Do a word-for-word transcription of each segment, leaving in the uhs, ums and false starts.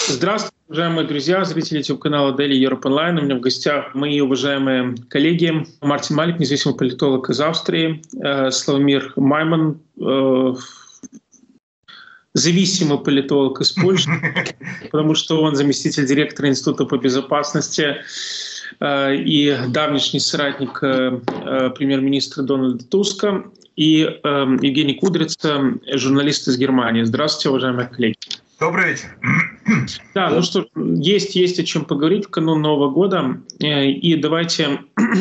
Здравствуйте, уважаемые друзья, зрители YouTube-канала Daily Europe Online. У меня в гостях мои уважаемые коллеги Мартин Малик, независимый политолог из Австрии, Славомир Майман, зависимый политолог из Польши, потому что он заместитель директора Института по безопасности и давнишний соратник премьер-министра Дональда Туска, и Евгений Кудрица, журналист из Германии. Здравствуйте, уважаемые коллеги. Добрый вечер. Да, ну что, есть, есть о чем поговорить в канун Нового года. И давайте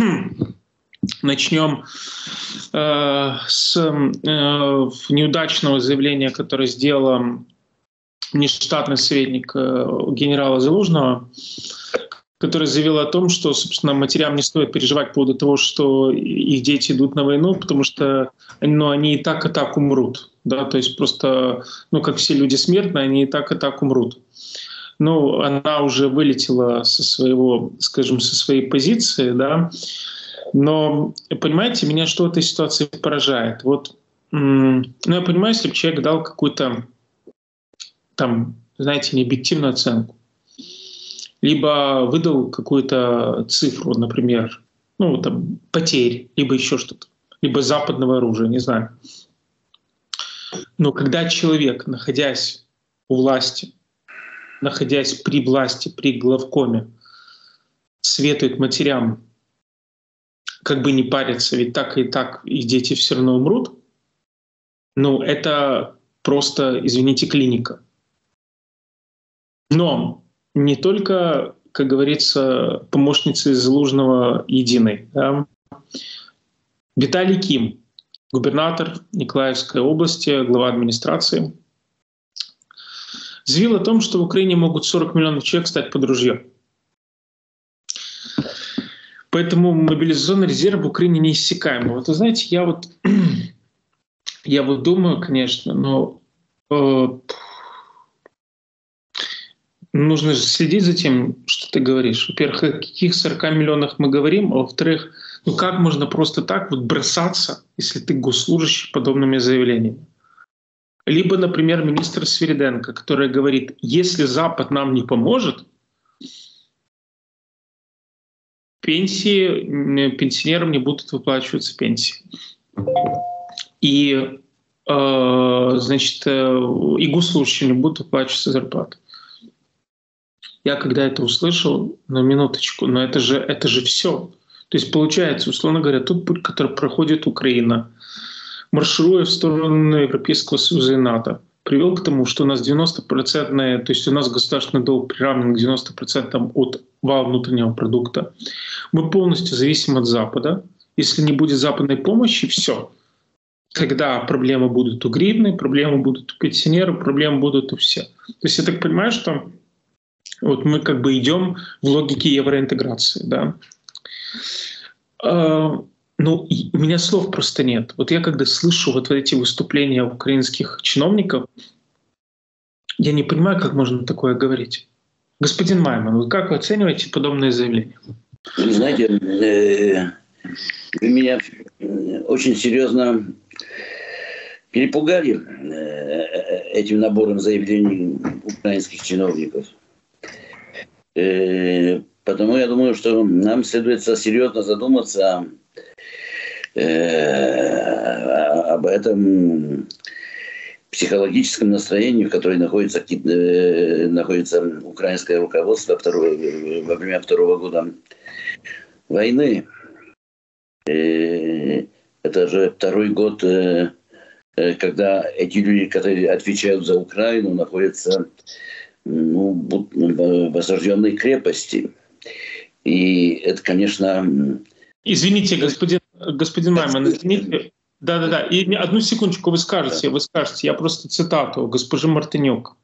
начнем э, с э, неудачного заявления, которое сделал внештатный советник э, генерала Залужного, который заявил о том, что, собственно, матерям не стоит переживать по поводу того, что их дети идут на войну, потому что ну, они и так, и так умрут. Да? То есть просто, ну, как все люди смертные, они и так, и так умрут. Ну, она уже вылетела со своего, скажем, со своей позиции, да. Но, понимаете, меня что в этой ситуации поражает? Вот, ну, я понимаю, если бы человек дал какую-то, там, знаете, необъективную оценку, либо выдал какую-то цифру, например, ну, там, потерь, либо еще что-то, либо западного оружия, не знаю. Но когда человек, находясь у власти, находясь при власти, при главкоме, советует матерям как бы не париться, ведь так и так их дети все равно умрут, ну, это просто, извините, клиника. Но не только, как говорится, помощницы Залужного единой. Да? Виталий Ким, губернатор Николаевской области, глава администрации, заявил о том, что в Украине могут сорок миллионов человек стать под ружье. Поэтому мобилизационный резерв в Украине неиссякаемый. Вот вы знаете, я вот, я вот думаю, конечно, но э, нужно же следить за тем, что ты говоришь. Во-первых, о каких сорока миллионах мы говорим, а во-вторых, ну как можно просто так вот бросаться, если ты госслужащий, подобными заявлениями? Либо, например, министр Свириденко, который говорит, если Запад нам не поможет, пенсии, пенсионерам не будут выплачиваться пенсии. И, э, значит, и госслужащим не будут выплачиваться зарплаты. Я когда это услышал, на минуточку, но это же, это же все. То есть получается, условно говоря, тот путь, который проходит Украина, маршируя в сторону Европейского Союза и НАТО, привел к тому, что у нас девяносто процентов, то есть у нас государственный долг приравнен к девяноста процентам от вала внутреннего продукта. Мы полностью зависим от Запада. Если не будет западной помощи, все. Тогда проблемы будут у гривны, проблемы будут у пенсионеров, проблемы будут у всех. То есть я так понимаю, что вот мы как бы идем в логике евроинтеграции. Да? Ну, у меня слов просто нет. Вот я когда слышу вот эти выступления украинских чиновников, я не понимаю, как можно такое говорить. Господин Майман, вот как вы оцениваете подобные заявления? Вы знаете, вы меня очень серьезно перепугали этим набором заявлений украинских чиновников. Потому я думаю, что нам следует серьезно задуматься об этом психологическом настроении, в котором находится, находится украинское руководство второго, во время второго года войны. Это же второй год, когда эти люди, которые отвечают за Украину, находятся ну, в осажденной крепости. И это, конечно... Извините, господин, господин Майман, извините. Да-да-да. И одну секундочку вы скажете, вы скажете. Я просто цитату госпожи Мартынюк.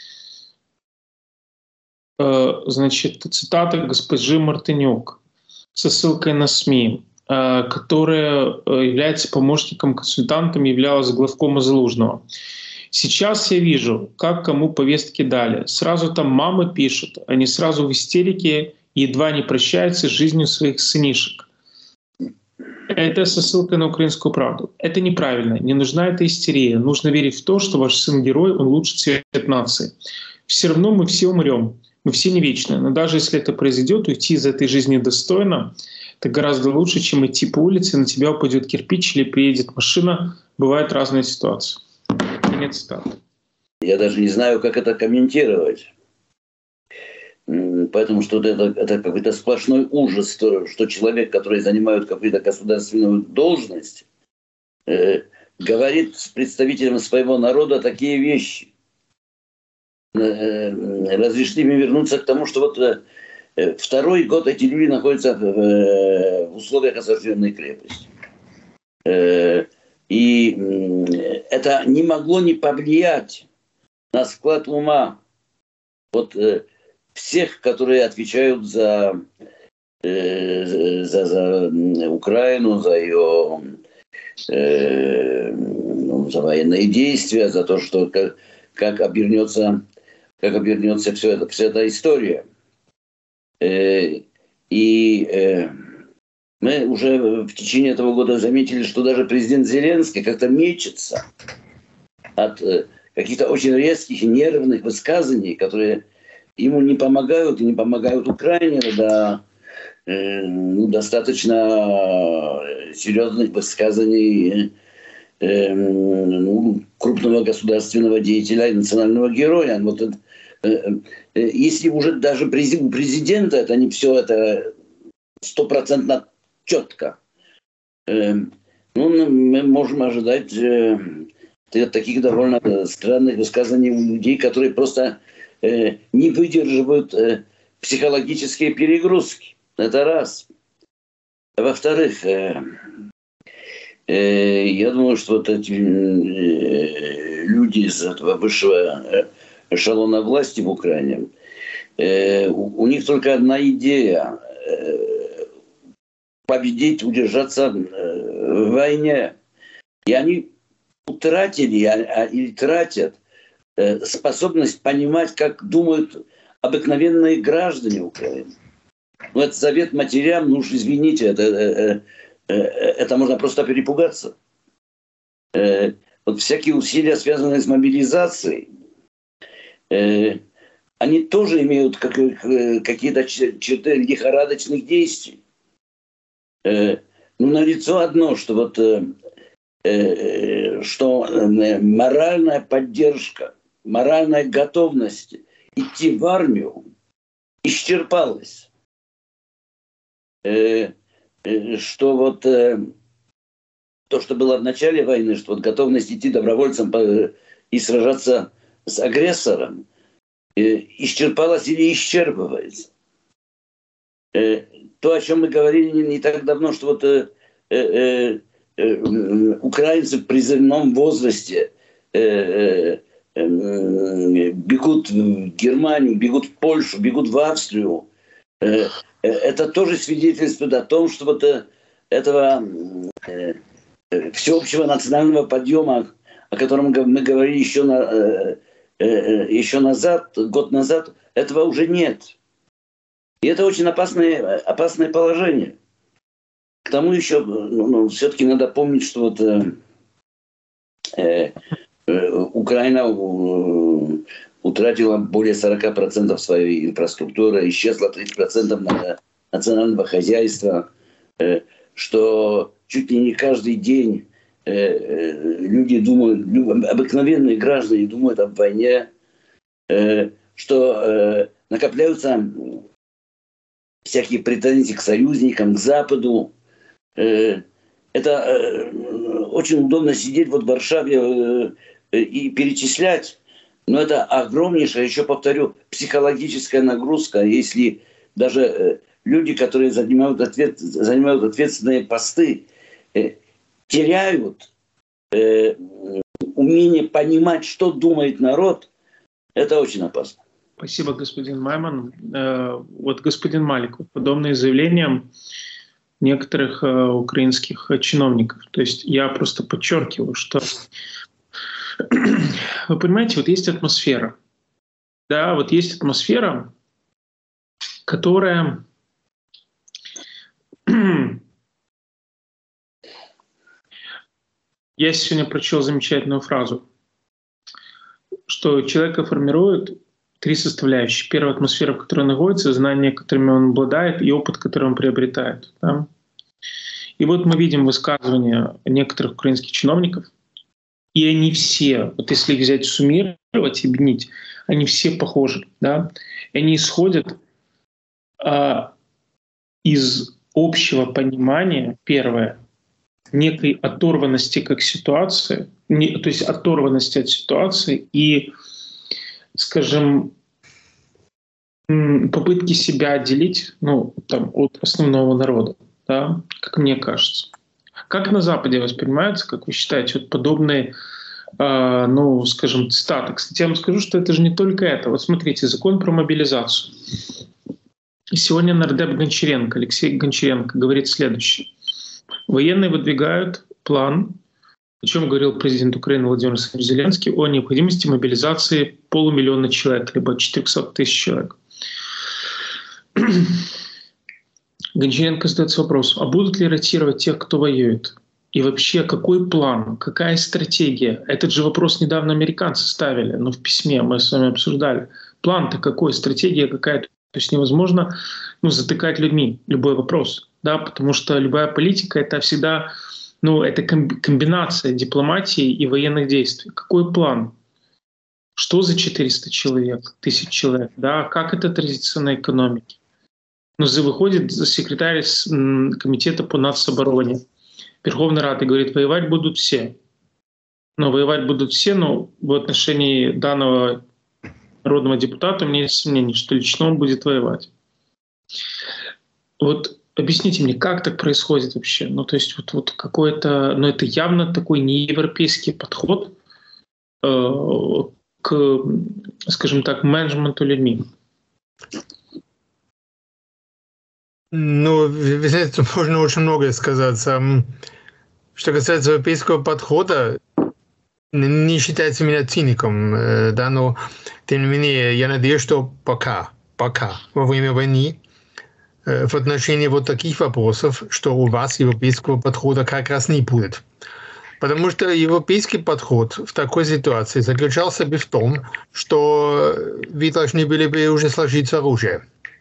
Значит, цитата госпожи Мартынюк со ссылкой на СМИ, которая является помощником, консультантом, являлась главкома Залужного. Сейчас я вижу, как кому повестки дали. Сразу там мамы пишут, они сразу в истерике, едва не прощаются с жизнью своих сынишек. Это со ссылкой на «Украинскую правду». Это неправильно, не нужна эта истерия. Нужно верить в то, что ваш сын герой, он лучший цвет нации. все равно мы все умрем, мы все не вечны. Но даже если это произойдет, уйти из этой жизни достойно, это гораздо лучше, чем идти по улице, на тебя упадет кирпич или приедет машина. Бывают разные ситуации. Конец цитаты. Я даже не знаю, как это комментировать. Поэтому что это, это какой-то сплошной ужас, что, что человек, который занимает какую-то государственную должность, э, говорит с представителем своего народа такие вещи. Э, разрешите мне вернуться к тому, что вот э, второй год эти люди находятся в, э, в условиях осажденной крепости. Э, и э, это не могло не повлиять на склад ума вот э, всех, которые отвечают за, э, за, за Украину, за ее э, ну, за военные действия, за то, что как, как обернется, как обернется все это, вся эта история. Э, и э, мы уже в течение этого года заметили, что даже президент Зеленский как-то мечется от э, каких-то очень резких и нервных высказываний, которые ему не помогают и не помогают Украине, до э, ну, достаточно серьезных высказываний э, ну, крупного государственного деятеля и национального героя. Вот, э, э, если уже даже у президента это не все это стопроцентно четко, э, ну, мы можем ожидать э, таких довольно странных высказываний у людей, которые просто не выдерживают психологические перегрузки. Это раз. Во-вторых, я думаю, что вот эти люди из этого высшего эшелона власти в Украине, у них только одна идея – победить, удержаться в войне. И они утратили или тратят способность понимать, как думают обыкновенные граждане Украины. Ну, это завет матерям, ну уж извините, это, это, это можно просто перепугаться. Вот всякие усилия, связанные с мобилизацией, они тоже имеют какие-то черты лихорадочных действий. Ну, налицо одно, что вот что моральная поддержка, моральная готовность идти в армию исчерпалась. Что вот то, что было в начале войны, что вот готовность идти добровольцем и сражаться с агрессором, исчерпалась или исчерпывается. То, о чем мы говорили не так давно, что вот украинцы в призывном возрасте бегут в Германию, бегут в Польшу, бегут в Австрию. Это тоже свидетельствует о том, что вот этого всеобщего национального подъема, о котором мы говорили еще, на, еще назад, год назад, этого уже нет. И это очень опасное, опасное положение. К тому еще, ну, ну, все-таки надо помнить, что вот э, э, Украина э, утратила более сорок процентов своей инфраструктуры, исчезла тридцать процентов национального хозяйства, э, что чуть ли не каждый день э, э, люди думают, обыкновенные граждане думают об войне, э, что э, накопляются всякие претензии к союзникам, к Западу. Это очень удобно сидеть вот в Варшаве и перечислять, но это огромнейшая, еще повторю, психологическая нагрузка, если даже люди, которые занимают, ответ, занимают ответственные посты, теряют умение понимать, что думает народ, это очень опасно. Спасибо, господин Майман. Вот, господин Малик, подобные заявления некоторых э, украинских чиновников. То есть я просто подчеркиваю, что вы понимаете, вот есть атмосфера. Да, вот есть атмосфера, которая я сегодня прочел замечательную фразу, что человека формирует три составляющие. Первая — атмосфера, в которой он находится, знания, которыми он обладает, и опыт, который он приобретает. Да? И вот мы видим высказывания некоторых украинских чиновников, и они все, вот если их взять, суммировать и объединить, они все похожи. Да? И они исходят а, из общего понимания, первое, некой оторванности как ситуации, не, то есть оторванности от ситуации и, скажем, попытки себя отделить, ну, там, от основного народа, да, как мне кажется. Как на Западе воспринимаются, как вы считаете, вот подобные, э, ну, скажем, цитаты? Кстати, я вам скажу, что это же не только это. Вот смотрите, закон про мобилизацию. Сегодня нардеп Гончаренко, Алексей Гончаренко говорит следующее. Военные выдвигают план, о чем говорил президент Украины Владимир Зеленский, о необходимости мобилизации полумиллиона человек, либо четыреста тысяч человек. Гончаренко задается вопрос, а будут ли ротировать тех, кто воюет? И вообще, какой план, какая стратегия? Этот же вопрос недавно американцы ставили, но в письме мы с вами обсуждали. План-то какой, стратегия какая-то? То есть невозможно, ну, затыкать людьми любой вопрос, да, потому что любая политика — это всегда, ну, это комбинация дипломатии и военных действий. Какой план? Что за четыреста человек, тысяч человек, да, как это отразится на экономике? Ну, выходит секретарь комитета по нацобороне Верховной Рады и говорит, воевать будут все. Но воевать будут все, но в отношении данного народного депутата у меня есть сомнение, что лично он будет воевать. Вот объясните мне, как так происходит вообще? Ну, то есть вот, вот какой-то, ну, это явно такой неевропейский подход э, к, скажем так, менеджменту людьми. Ну, вы знаете, можно очень многое сказать. Что касается европейского подхода, не считайте меня циником, да, но тем не менее я надеюсь, что пока, пока во время войны в отношении вот таких вопросов, что у вас европейского подхода как раз не будет. Потому что европейский подход в такой ситуации заключался бы в том, что вы должны были бы уже сложить оружие.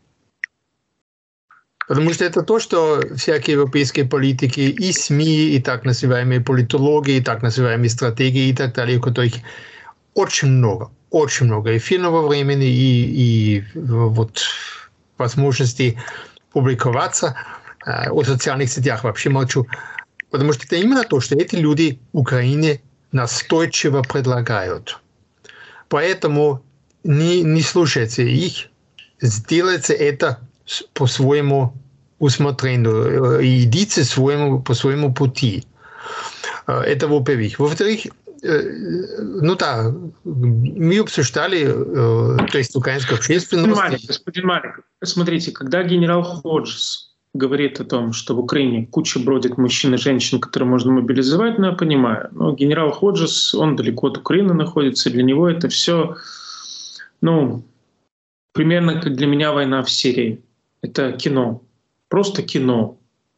Потому что это то, что всякие европейские политики и СМИ, и так называемые политологи, и так называемые стратегии и так далее, у которых очень много, очень много эфирного времени и, и вот возможности публиковаться. О социальных сетях вообще молчу. Потому что это именно то, что эти люди Украине настойчиво предлагают. Поэтому не, не слушайте их, сделайте это по своему усмотрению, идите своему, по своему пути. Это во-первых. Во-вторых, ну да, мы обсуждали, то есть украинская общественность. Господин Малик, господин Малик, смотрите, когда генерал Ходжес говорит о том, что в Украине куча бродит мужчин и женщин, которые можно мобилизовать, ну я понимаю, но генерал Ходжес, он далеко от Украины находится, для него это все, ну, примерно как для меня война в Сирии. Это кино, просто кино.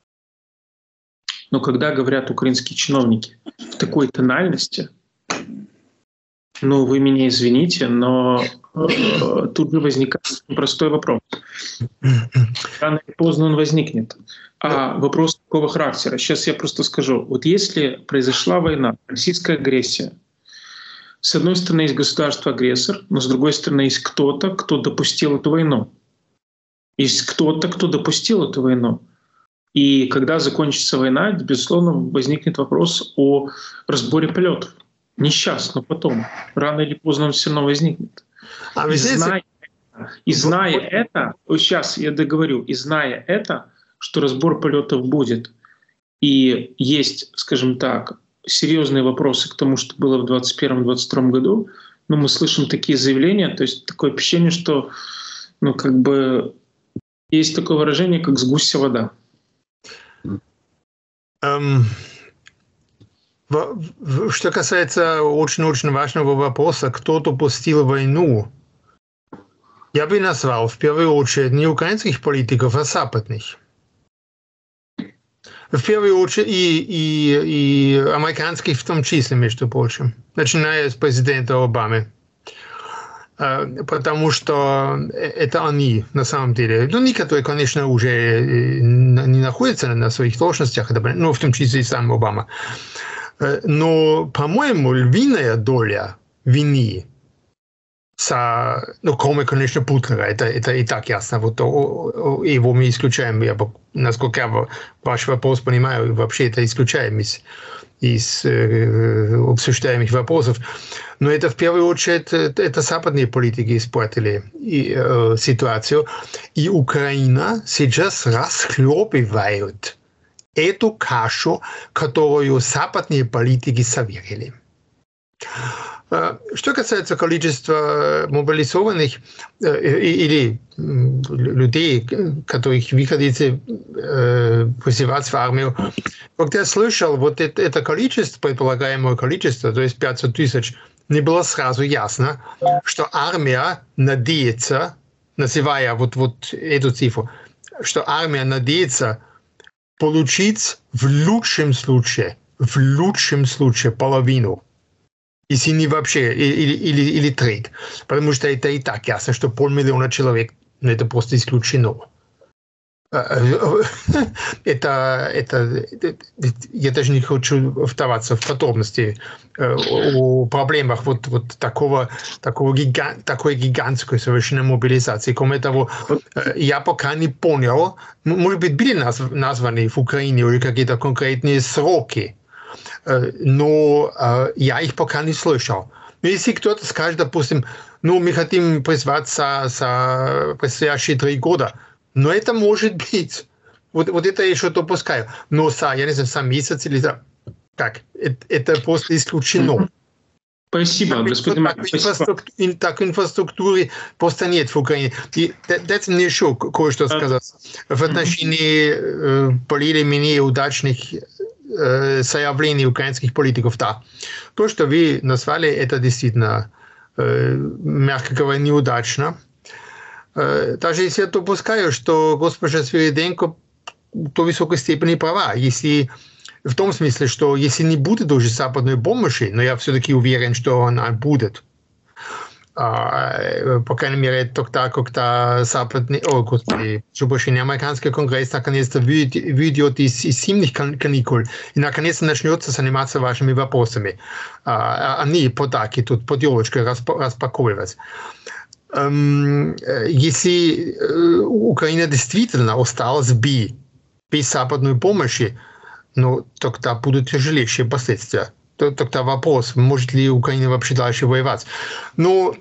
Но когда говорят украинские чиновники в такой тональности, ну, вы меня извините, но э, тут же возникает простой вопрос. Рано или поздно он возникнет. А вопрос какого характера? Сейчас я просто скажу. Вот если произошла война, российская агрессия, с одной стороны есть государство-агрессор, но с другой стороны есть кто-то, кто допустил эту войну. Есть кто-то, кто допустил эту войну. И когда закончится война, безусловно, возникнет вопрос о разборе полетов. Не сейчас, но потом. Рано или поздно он все равно возникнет. А и, зная, и зная это, сейчас я договорю, и зная это, что разбор полетов будет, и есть, скажем так, серьезные вопросы к тому, что было в двадцать первом — двадцать втором году, но мы слышим такие заявления, то есть такое ощущение, что, ну, как бы есть такое выражение, как «с гуся вода». Um, что касается очень-очень важного вопроса, кто допустил войну, я бы назвал в первую очередь не украинских политиков, а западных. В первую очередь и, и, и американских в том числе, между прочим, начиная с президента Обамы. потому что это они на самом деле. Ну, некоторые, конечно, уже не находятся на своих должностях, ну, в том числе и сам Обама. Но, по-моему, львиная доля вины, со, ну, кроме, конечно, Путина, это, это и так ясно, вот его мы исключаем, я, насколько я ваш вопрос понимаю, вообще это исключаем из, из э, обсуждаемых вопросов. Но это в первую очередь, это западные политики испортили и, э, ситуацию, и Украина сейчас расхлебывает эту кашу, которую западные политики совершили. Что касается количества мобилизованных или людей, которых вы хотите призывать в армию, когда я слышал вот это, это количество, предполагаемое количество, то есть пятьсот тысяч, не было сразу ясно, что армия надеется, называя вот, вот эту цифру, что армия надеется получить в лучшем случае, в лучшем случае половину. Если не вообще, или, или, или треть. Потому что это и так ясно, что полмиллиона человек, ну, это просто исключено. Это, это, я даже не хочу вдаваться в подробности о проблемах вот, вот такого, такого гига, такой гигантской совершенно мобилизации. Кроме того, я пока не понял, может быть, были названы в Украине или какие-то конкретные сроки, но я их пока не слышал. Но если кто-то скажет, допустим, ну, мы хотим призвать за, за предстоящие три года, но это может быть. Вот, вот это я еще допускаю. Но за, я не знаю, за месяц или за... Как? Это, это просто исключено. Спасибо, так, господин Мак. Так, инфраструктуры, так инфраструктуры просто нет в Украине. И дайте мне еще кое-что сказать. В отношении э, более-менее удачных э, заявлений украинских политиков. Да. То, что вы назвали, это действительно, э, мягко говоря, неудачно. Даже если я допускаю, что госпожа Свириденко до высокой степени права, если в том смысле, что если не будет уже западной помощи, но я все-таки уверен, что она будет, по крайней мере, тогда, когда западный, о, господи, что больше не американский конгресс наконец-то выйдет из, из зимних каникул и наконец-то начнется заниматься вашими вопросами, а не подарки тут под елочкой распаковывать. Если Украина действительно осталась бы без западной помощи, ну, тогда будут тяжелейшие последствия. Тогда вопрос, может ли Украина вообще дальше воевать. Но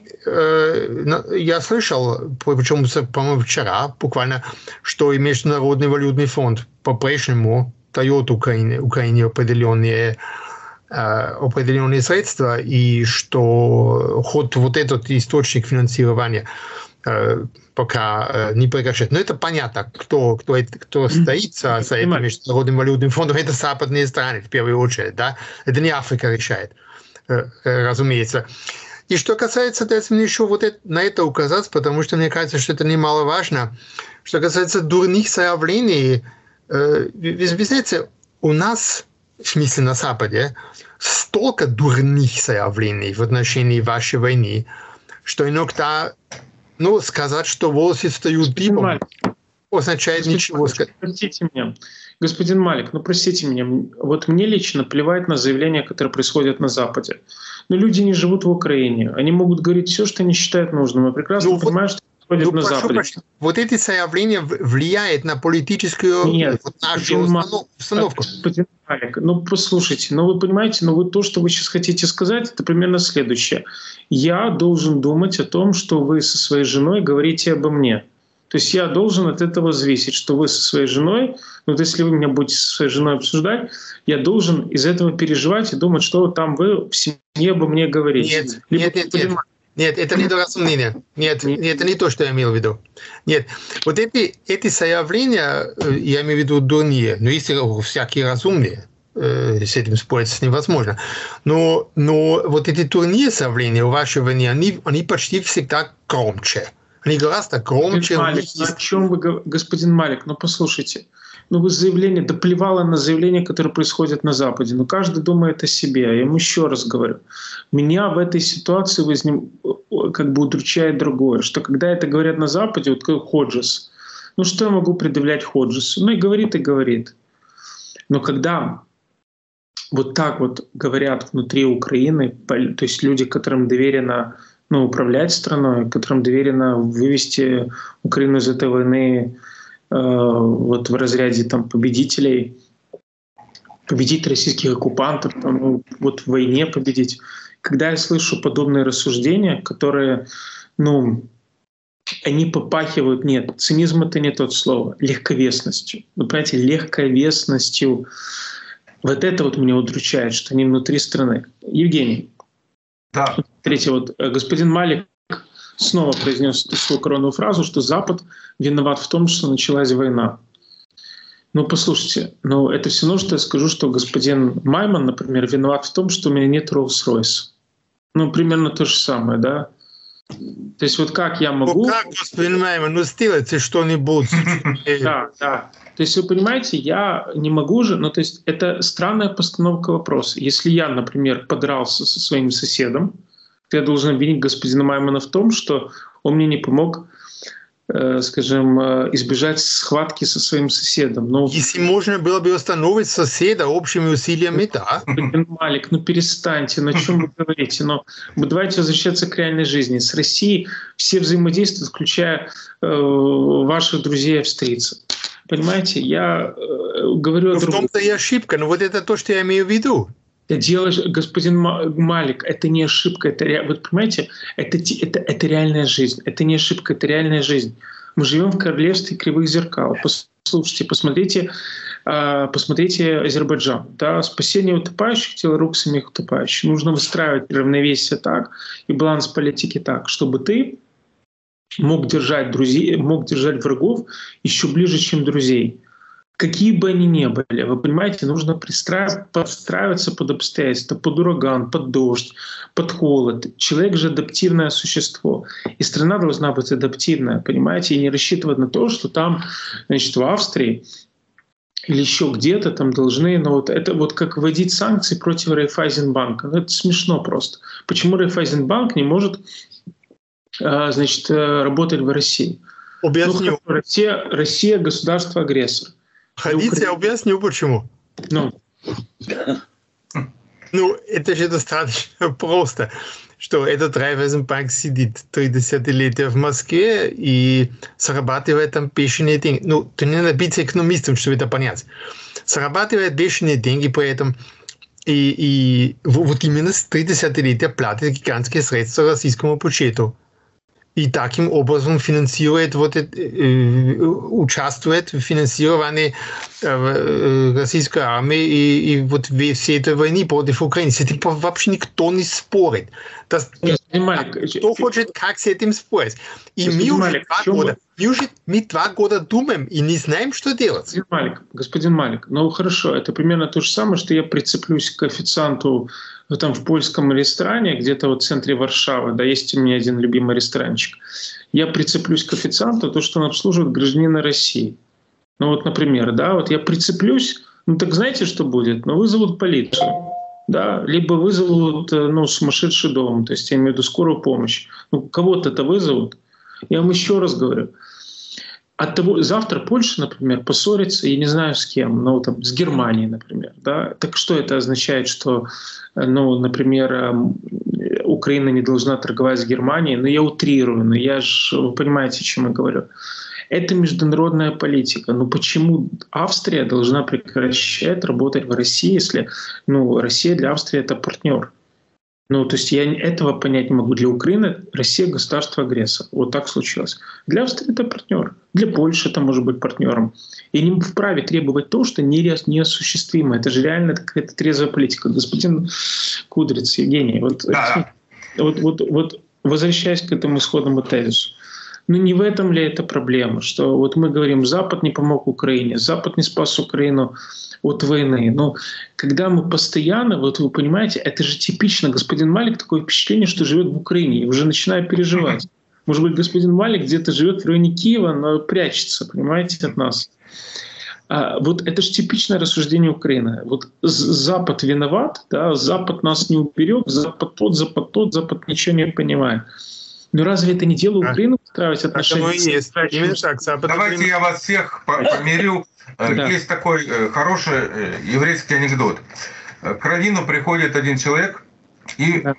э, я слышал, причем, по-моему, вчера буквально, что и Международный валютный фонд по-прежнему дает Украине, Украине определенные определенные средства, и что хоть вот этот источник финансирования э, пока э, не прекращает. Но это понятно, кто, кто, кто стоит за, за этим Международным валютным фондом. Это западные страны, в первую очередь. Да? Это не Африка решает, э, разумеется. И что касается, дайте мне еще вот это, на это указать, потому что мне кажется, что это немаловажно. Что касается дурных заявлений, э, вы, вы знаете, у нас, в смысле на Западе, столько дурных заявлений в отношении вашей войны, что иногда, ну, сказать, что волосы встают дыбом, означает господин ничего сказать. Простите меня, господин Малик, ну простите меня, вот мне лично плевать на заявления, которые происходят на Западе. Но люди не живут в Украине, они могут говорить все, что они считают нужным. Я прекрасно ну, понимаю, вот... что Ну, на Западе. Вот эти заявления влияют на политическую Нет, вот нашу установ, установку. Господин Малик, ну послушайте, ну вы понимаете, ну вот то, что вы сейчас хотите сказать, это примерно следующее. Я должен думать о том, что вы со своей женой говорите обо мне. То есть я должен от этого зависеть, что вы со своей женой, ну вот если вы меня будете со своей женой обсуждать, я должен из этого переживать и думать, что там вы в семье обо мне говорите. Нет, Либо, нет, нет, нет. Нет, это недоразумение. Нет, это не то, что я имел в виду. Нет, вот эти, эти заявления, я имею в виду дурные, но есть всякие разумные, с этим спорить невозможно. Но, но вот эти дурные заявления у вашей войны, они, они почти всегда громче. Они гораздо громче. Малик, есть... О чем вы, господин Малик, ну послушайте. ну, заявление, да плевало на заявления, которые происходят на Западе. Но каждый думает о себе. Я ему еще раз говорю. Меня в этой ситуации возним, как бы удручает другое, что когда это говорят на Западе, вот как Ходжес, ну что я могу предъявлять Ходжесу? Ну и говорит, и говорит. Но когда вот так вот говорят внутри Украины, то есть люди, которым доверено, ну, управлять страной, которым доверено вывести Украину из этой войны э, вот в разряде там, победителей, победить российских оккупантов, там, ну, вот в войне победить. Когда я слышу подобные рассуждения, которые, ну, они попахивают, нет, цинизм — это не тот слово, легковесностью. Вы понимаете, легковесностью. Вот это вот меня удручает, что они внутри страны. Евгений. Да. Смотрите, вот господин Малик снова произнес эту свою коронную фразу, что Запад виноват в том, что началась война. Ну, послушайте, ну, это все равно, что я скажу, что господин Майман, например, виноват в том, что у меня нет Роллс-Ройса. Ну, примерно то же самое, да? То есть вот как я могу... Ну как, господин Майман, ну сделайте что-нибудь. Да, да. То есть вы понимаете, я не могу же... Ну, то есть это странная постановка вопроса. Если я, например, подрался со своим соседом, то я должен обвинить господина Маймана в том, что он мне не помог, э, скажем, э, избежать схватки со своим соседом. Но... Если можно было бы остановить соседа общими усилиями, да. Господин Малик, ну перестаньте, на чем вы говорите? Но давайте возвращаться к реальной жизни. С Россией все взаимодействуют, включая э, ваших друзей-австрийцев. Понимаете, я э, говорю но о другом. В том-то и ошибка, но вот это то, что я имею в виду. Это делаешь, господин Малик, это не ошибка, это, вы понимаете, это, это, это реальная жизнь, это не ошибка, это реальная жизнь. Мы живем в королевстве кривых зеркал. Послушайте, посмотрите, посмотрите Азербайджан. Да, спасение утопающих, дело рук самих утопающих. Нужно выстраивать равновесие так и баланс политики так, чтобы ты мог держать друзей, мог держать врагов еще ближе, чем друзей. Какие бы они ни были, вы понимаете, нужно подстраиваться под обстоятельства, под ураган, под дождь, под холод. Человек же адаптивное существо. И страна должна быть адаптивная, понимаете, и не рассчитывать на то, что там, значит, в Австрии или еще где-то там должны, ну вот это вот как вводить санкции против Райффайзенбанка. Ну, это смешно просто. Почему Райффайзенбанк не может, значит, работать в России? Объясню. Ну, Россия, Россия государство-агрессор. Хотите, я объясню, почему. Ну. Ну, это же достаточно просто, что этот Райффайзенбанк сидит три десятилетия в Москве и зарабатывает там бешеные деньги. Ну, ты не надо быть экономистом, чтобы это понять. Зарабатывает бешеные деньги при этом. И, и вот именно с три десятилетия платит гигантские средства российскому бюджету. И таким образом финансирует, вот, э, участвует в финансировании э, российской армии и, и вот всей этой войны против Украины. С этим вообще никто не спорит. Das, кто хочет, как с этим спорить? И мы уже, два года, мы уже мы два года думаем и не знаем, что делать. Господин Малик, господин Малик, ну хорошо, это примерно то же самое, что я прицеплюсь к официанту там в польском ресторане, где-то вот в центре Варшавы, да, есть у меня один любимый ресторанчик. Я прицеплюсь к официанту, то, что он обслуживает гражданина России. Ну вот, например, да, вот я прицеплюсь, ну так знаете, что будет? Ну вызовут полицию, да, либо вызовут, ну, сумасшедший дом, то есть я имею в виду скорую помощь. Ну кого-то это вызовут. Я вам еще раз говорю, от того, завтра Польша, например, поссорится, я не знаю с кем, но там, с Германией, например. Да? Так что это означает, что, ну, например, Украина не должна торговать с Германией? Ну, я утрирую, но я же, вы понимаете, о чем я говорю. Это международная политика. Но почему Австрия должна прекращать работать в России, если, ну, Россия для Австрии — это партнер? Ну, то есть я этого понять не могу. Для Украины Россия — государство-агрессор. Вот так случилось. Для Австрии это партнер. Для Польши это может быть партнером. И не вправе требовать то, что неосуществимо. Это же реально какая-то трезвая политика. Господин Кудриц, Евгений, вот, да. вот, вот, вот возвращаясь к этому исходному тезису. Ну не в этом ли это проблема? Что вот мы говорим, Запад не помог Украине, Запад не спас Украину от войны. Но когда мы постоянно, вот вы понимаете, это же типично. Господин Малик, такое впечатление, что живет в Украине. Я уже начинаю переживать. Может быть, господин Малик где-то живет в районе Киева, но прячется, понимаете, от нас. А вот это же типичное рассуждение Украины. Вот Запад виноват, да, Запад нас не уберег, Запад тот, Запад тот, Запад ничего не понимает. Но разве это не дело Украины устраивать отношения? Есть. Именно так, Запад. Давайте я вас всех помирю. Да. Есть такой хороший еврейский анекдот. К раввину приходит один человек и да.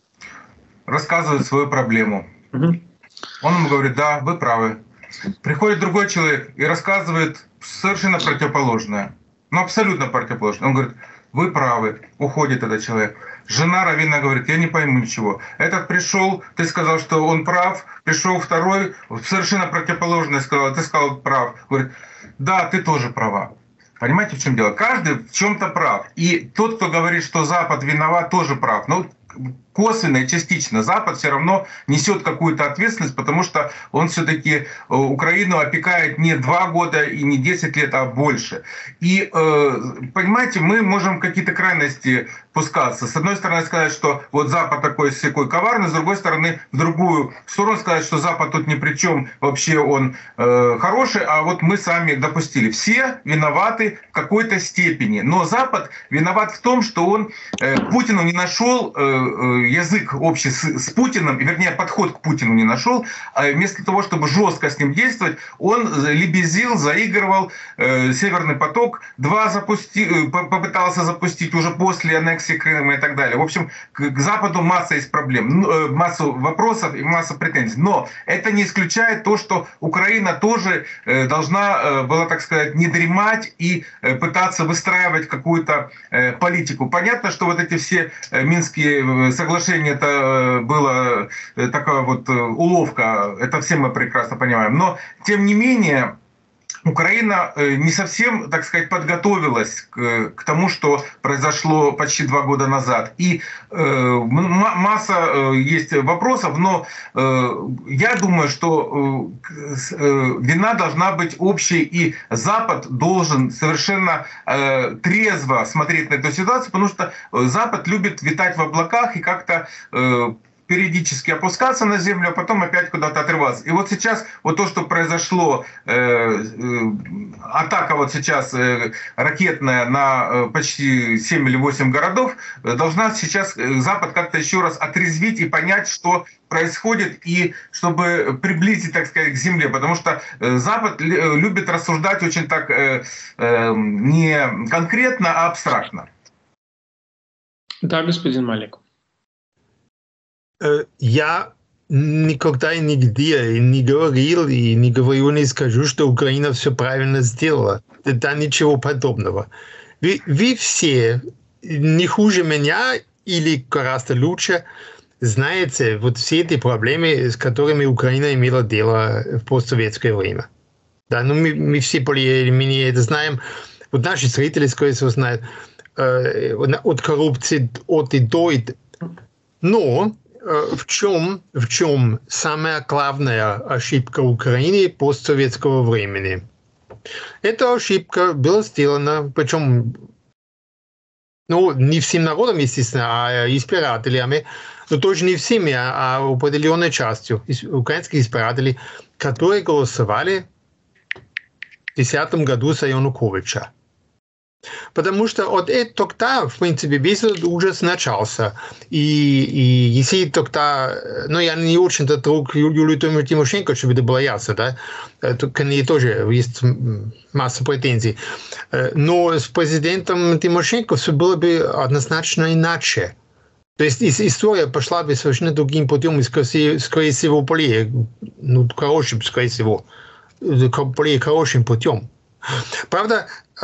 рассказывает свою проблему. Угу. Он ему говорит: да, вы правы. Приходит другой человек и рассказывает совершенно противоположное. Ну, абсолютно противоположное. Он говорит: вы правы. Уходит этот человек. Жена раввина говорит: я не пойму ничего. Этот пришел, ты сказал, что он прав. Пришел второй, совершенно противоположное сказал, ты сказал прав. Говорит: да, ты тоже права. Понимаете, в чем дело? Каждый в чем-то прав. И тот, кто говорит, что Запад виноват, тоже прав. Но косвенно и частично Запад все равно несет какую-то ответственность, потому что он все-таки Украину опекает не два года и не десять лет, а больше. И, понимаете, мы можем в какие-то крайности пускаться. С одной стороны сказать, что вот Запад такой всякой коварный, с другой стороны в другую сторону сказать, что Запад тут ни при чем, вообще он э, хороший, а вот мы сами допустили. Все виноваты в какой-то степени. Но Запад виноват в том, что он э, Путину не нашел э, э, язык общий с, с Путиным, вернее, подход к Путину не нашел, а вместо того, чтобы жестко с ним действовать, он лебезил, заигрывал. Э, Северный поток два запусти, э, попытался запустить уже после аннексии Крыма и так далее. В общем, к, к Западу масса есть проблем, э, массу вопросов и масса претензий. Но это не исключает то, что Украина тоже э, должна э, была, так сказать, не дремать и э, пытаться выстраивать какую-то э, политику. Понятно, что вот эти все э, Минские соглашения, это э, была э, такая вот э, уловка, это все мы прекрасно понимаем. Но, тем не менее, Украина не совсем, так сказать, подготовилась к, к тому, что произошло почти два года назад. И э, масса э, есть вопросов, но э, я думаю, что э, вина должна быть общей, и Запад должен совершенно э, трезво смотреть на эту ситуацию, потому что Запад любит витать в облаках и как-то э, периодически опускаться на землю, а потом опять куда-то отрываться. И вот сейчас вот то, что произошло, э, э, атака вот сейчас э, ракетная на э, почти семь или восемь городов, э, должна сейчас э, Запад как-то еще раз отрезвить и понять, что происходит, и чтобы приблизить, так сказать, к земле. Потому что э, Запад э, любит рассуждать очень так э, э, не конкретно, а абстрактно. Да, господин Малик. Я никогда и нигде не говорил и не говорю, не скажу, что Украина все правильно сделала. Да ничего подобного. Вы, вы все не хуже меня или гораздо лучше знаете вот все эти проблемы, с которыми Украина имела дело в постсоветское время. Да, ну мы, мы все более или менее это знаем. Вот наши зрители, скорее всего, знают э, от коррупции от и до. И... Но В чем, в чем самая главная ошибка Украины постсоветского времени? Эта ошибка была сделана, причем, ну, не всем народом, естественно, а избирателями, но тоже не всеми, а определенной частью украинских избирателей, которые голосовали в две тысячи десятом году за Януковича. Потому что от этого тогда, в принципе, весь этот ужас начался. И, и если тогда... Ну, я не очень-то друг Юлии Тимошенко, чтобы это было ясно, да? Это, к ней тоже есть масса претензий. Но с президентом Тимошенко все было бы однозначно иначе. То есть история пошла бы совершенно другим путем, и, скорее всего, более, ну, хорошим, скорее всего, более хорошим путем. Правда,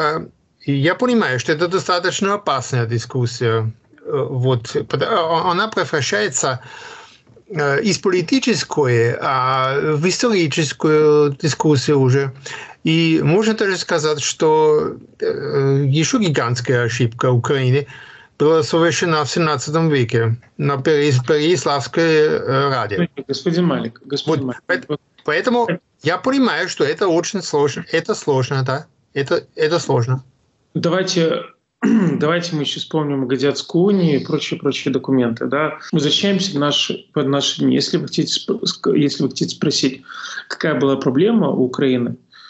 я понимаю, что это достаточно опасная дискуссия. Вот. Она превращается из политической в историческую дискуссию уже. И можно даже сказать, что еще гигантская ошибка Украины была совершена в семнадцатом веке на Переяславской Раде. Господин Малик, господин вот. Малик. Поэтому я понимаю, что это очень сложно. Это сложно, да. Это, это сложно. Давайте, давайте мы еще вспомним Гадяцкую унию и прочие-прочие документы. Да? Возвращаемся к нашей, под наши дни. Если вы, хотите, если вы хотите спросить, какая была проблема у Украины,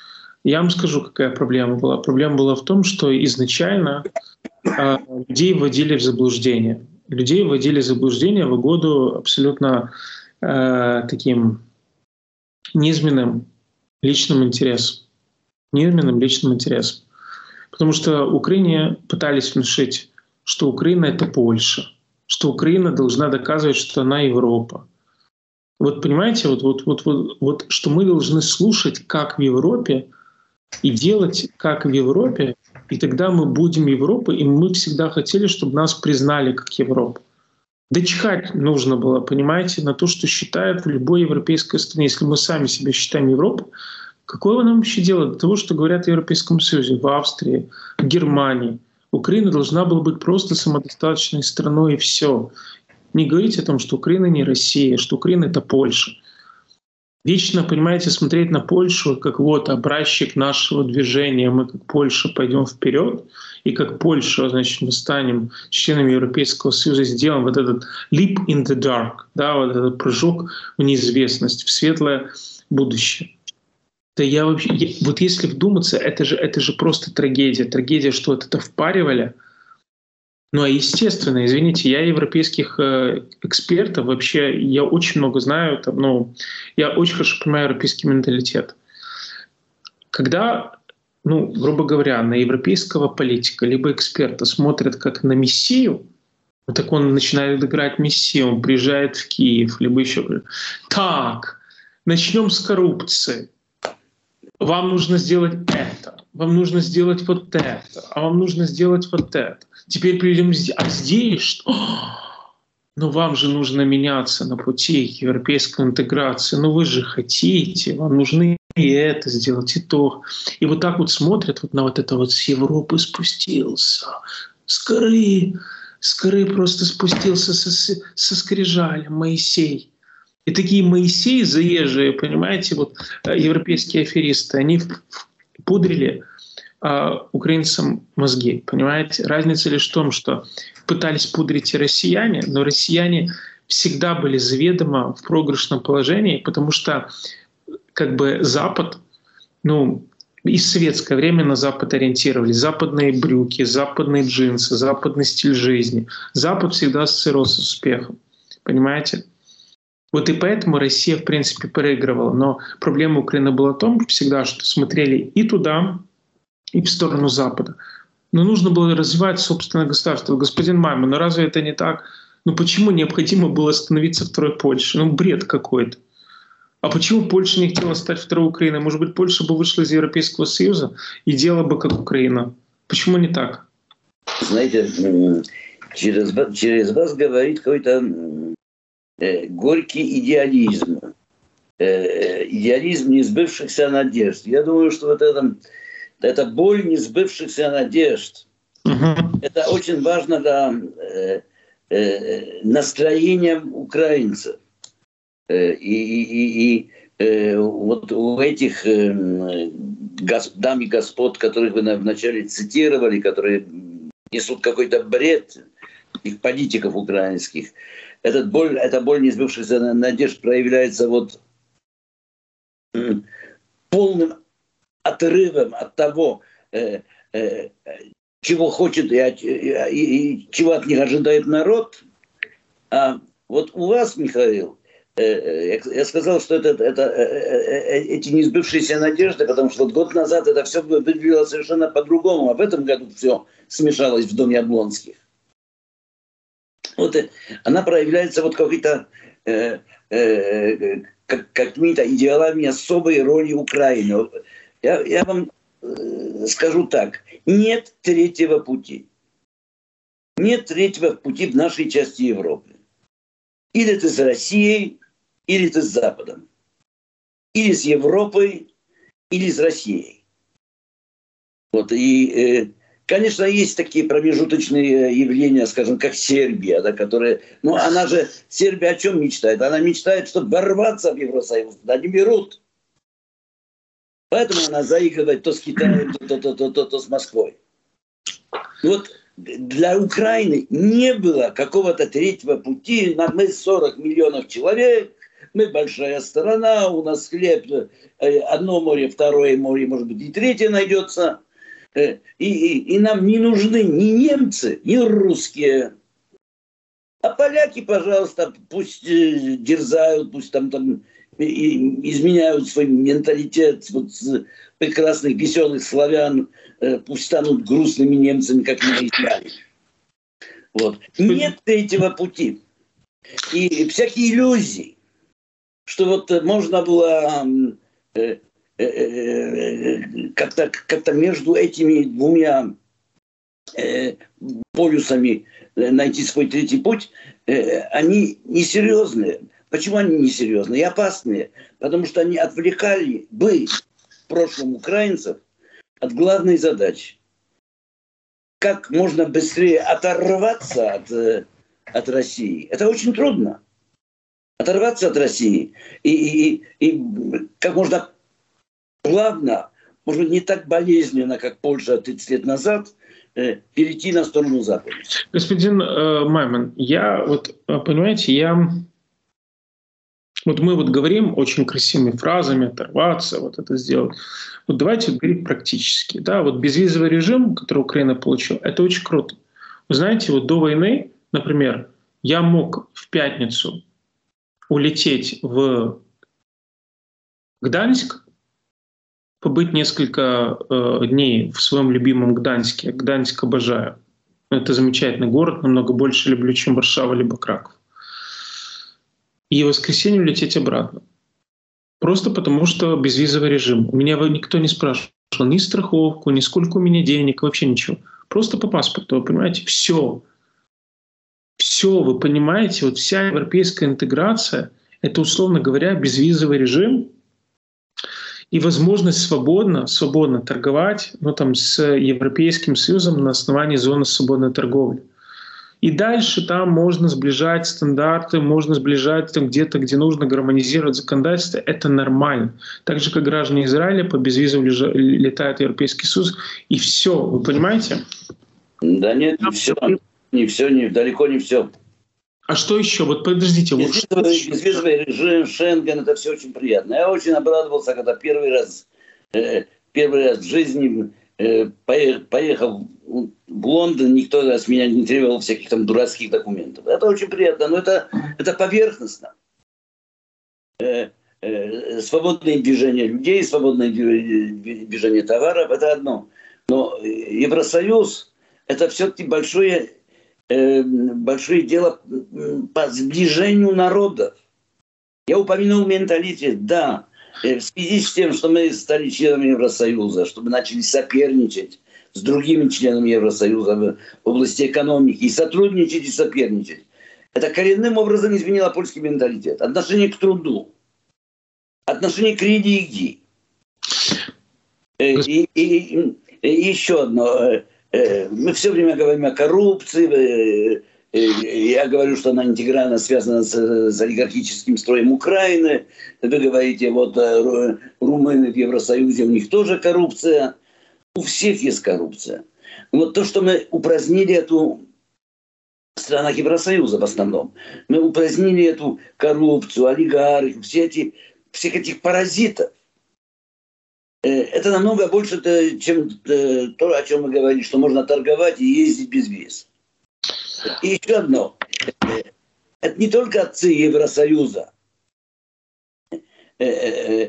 Я вам скажу, какая проблема была. Проблема была в том, что изначально э, людей вводили в заблуждение. Людей вводили в заблуждение в угоду абсолютно э, таким низменным личным интересам. Низменным личным интересам. Потому что Украине пытались внушить, что Украина — это Польша, что Украина должна доказывать, что она Европа. Вот понимаете, вот, вот, вот, вот, вот, что мы должны слушать, как в Европе, и делать, как в Европе, и тогда мы будем Европой, и мы всегда хотели, чтобы нас признали как Европу. Да чихать нужно было, понимаете, на то, что считают в любой европейской стране. Если мы сами себя считаем Европой, какое нам вообще дело до того, что говорят в Европейском Союзе, в Австрии, в Германии? Украина должна была быть просто самодостаточной страной, и все. Не говорить о том, что Украина не Россия, что Украина — это Польша. Вечно, понимаете, смотреть на Польшу как вот образчик нашего движения. Мы как Польша пойдем вперед, и как Польша, значит, мы станем членами Европейского Союза, сделаем вот этот leap in the dark, да, вот этот прыжок в неизвестность, в светлое будущее. Да я вообще, я, вот если вдуматься, это же, это же просто трагедия. Трагедия, что вот это впаривали. Ну а естественно, извините, я европейских э, экспертов вообще, я очень много знаю, там, ну, я очень хорошо понимаю европейский менталитет. Когда, ну, грубо говоря, на европейского политика либо эксперта смотрят как на мессию, вот так он начинает играть мессию, он приезжает в Киев, либо еще. Так, начнем с коррупции. Вам нужно сделать это, вам нужно сделать вот это, а вам нужно сделать вот это. Теперь перейдем здесь. А здесь что? Но вам же нужно меняться на пути к европейской интеграции. Но вы же хотите, вам нужно и это сделать, и то. И вот так вот смотрят вот на вот это вот с Европы спустился, с горы, с горы просто спустился со, со скрижалем Моисей. И такие Моисеи заезжие, понимаете, вот европейские аферисты, они пудрили а, украинцам мозги, понимаете? Разница лишь в том, что пытались пудрить и россияне, но россияне всегда были заведомо в проигрышном положении, потому что как бы Запад, ну, и в советское время на Запад ориентировались. Западные брюки, западные джинсы, западный стиль жизни. Запад всегда ассоциировался с успехом, понимаете? Вот и поэтому Россия, в принципе, проигрывала. Но проблема Украины была в том всегда, что смотрели и туда, и в сторону Запада. Но нужно было развивать собственное государство. Господин Мамин, ну разве это не так? Ну почему необходимо было становиться второй Польшей? Ну бред какой-то. А почему Польша не хотела стать второй Украиной? Может быть, Польша бы вышла из Европейского Союза и делала бы как Украина? Почему не так? Знаете, через, через вас говорит какой-то горький идеализм. Идеализм несбывшихся надежд. Я думаю, что вот это, это боль несбывшихся надежд. Uh-huh. Это очень важно для настроения украинцев. И, и, и, и вот у этих дам и господ, которых вы вначале цитировали, которые несут какой-то бред, их политиков украинских, Этот боль, эта боль несбывшихся надежд проявляется вот полным отрывом от того, э, э, чего хочет и, и, и чего от них ожидает народ. А вот у вас, Михаил, э, я сказал, что это, это, э, эти несбывшиеся надежды, потому что вот год назад это все выглядело совершенно по-другому, а в этом году все смешалось в доме Облонских. Вот она проявляется вот какой-то э, э, как, какими-то идеалами особой роли Украины. Я, я вам э, скажу так: нет третьего пути. Нет третьего пути в нашей части Европы. Или ты с Россией, или ты с Западом. Или с Европой, или с Россией. Вот и э, конечно, есть такие промежуточные явления, скажем, как Сербия, да, которая... Ну, она же... Сербия о чем мечтает? Она мечтает, чтобы ворваться в Евросоюз. Да не берут. Поэтому она заигрывает то с Китаем, то, то, то, то, то с Москвой. И вот для Украины не было какого-то третьего пути. Мы сорок миллионов человек, мы большая страна, у нас хлеб, одно море, второе море, может быть, и третье найдется. И, и, и нам не нужны ни немцы, ни русские. А поляки, пожалуйста, пусть дерзают, пусть там, там изменяют свой менталитет вот, прекрасных, веселых славян, пусть станут грустными немцами, как мы искали. Вот. Нет третьего пути. И всякие иллюзии, что вот можно было э, э, э, как-то, как-то между этими двумя э, полюсами найти свой третий путь, э, они несерьезные. Почему они несерьезные и опасные? Потому что они отвлекали бы в прошлом украинцев от главной задачи. Как можно быстрее оторваться от, от России. Это очень трудно. Оторваться от России. И, и, и как можно плавно, может быть, не так болезненно, как Польша тридцать лет назад, перейти на сторону Запада. Господин э, Майман, я вот, понимаете, я... Вот мы вот говорим очень красивыми фразами, оторваться, вот это сделать. Вот давайте вот говорить практически. Да, вот безвизовый режим, который Украина получила, это очень круто. Вы знаете, вот до войны, например, я мог в пятницу улететь в Гданьск, побыть несколько э, дней в своем любимом Гданьске. Гданьск обожаю. Это замечательный город, намного больше люблю, чем Варшава либо Краков. И в воскресенье улететь обратно. Просто потому, что безвизовый режим. У меня никто не спрашивал ни страховку, ни сколько у меня денег, вообще ничего. Просто по паспорту, вы понимаете, все. Все, вы понимаете, вот вся европейская интеграция — это, условно говоря, безвизовый режим и возможность свободно, свободно торговать, ну, там, с Европейским Союзом на основании зоны свободной торговли. И дальше там можно сближать стандарты, можно сближать там где-то, где нужно гармонизировать законодательство. Это нормально. Так же, как граждане Израиля по безвизу летают в Европейский Союз. И все. Вы понимаете? Да нет, не все. Не все, не, далеко не все. А что еще? Вот подождите. Безвизовый, безвизовый режим, Шенген, это все очень приятно. Я очень обрадовался, когда первый раз, э, первый раз в жизни э, поехал в Лондон, никто с меня не требовал всяких там дурацких документов. Это очень приятно, но это, это поверхностно. Э, э, свободное движение людей, свободное движение товаров — это одно. Но Евросоюз — это все-таки большое, э, большое дело по сближению народов. Я упомянул менталитет, да. В связи с тем, что мы стали членами Евросоюза, чтобы начали соперничать с другими членами Евросоюза в области экономики, и сотрудничать, и соперничать. Это коренным образом изменило польский менталитет. Отношение к труду, отношение к религии. И, и, и, и еще одно. Мы все время говорим о коррупции. Я говорю, что она интегрально связана с, с олигархическим строем Украины. Вы говорите, вот румыны в Евросоюзе, у них тоже коррупция. У всех есть коррупция. Вот то, что мы упразднили эту в странах Евросоюза в основном, мы упразднили эту коррупцию, олигархи, все эти, всех этих паразитов. Это намного больше, чем то, о чем мы говорили, что можно торговать и ездить без виз. И еще одно. Это не только отцы Евросоюза имели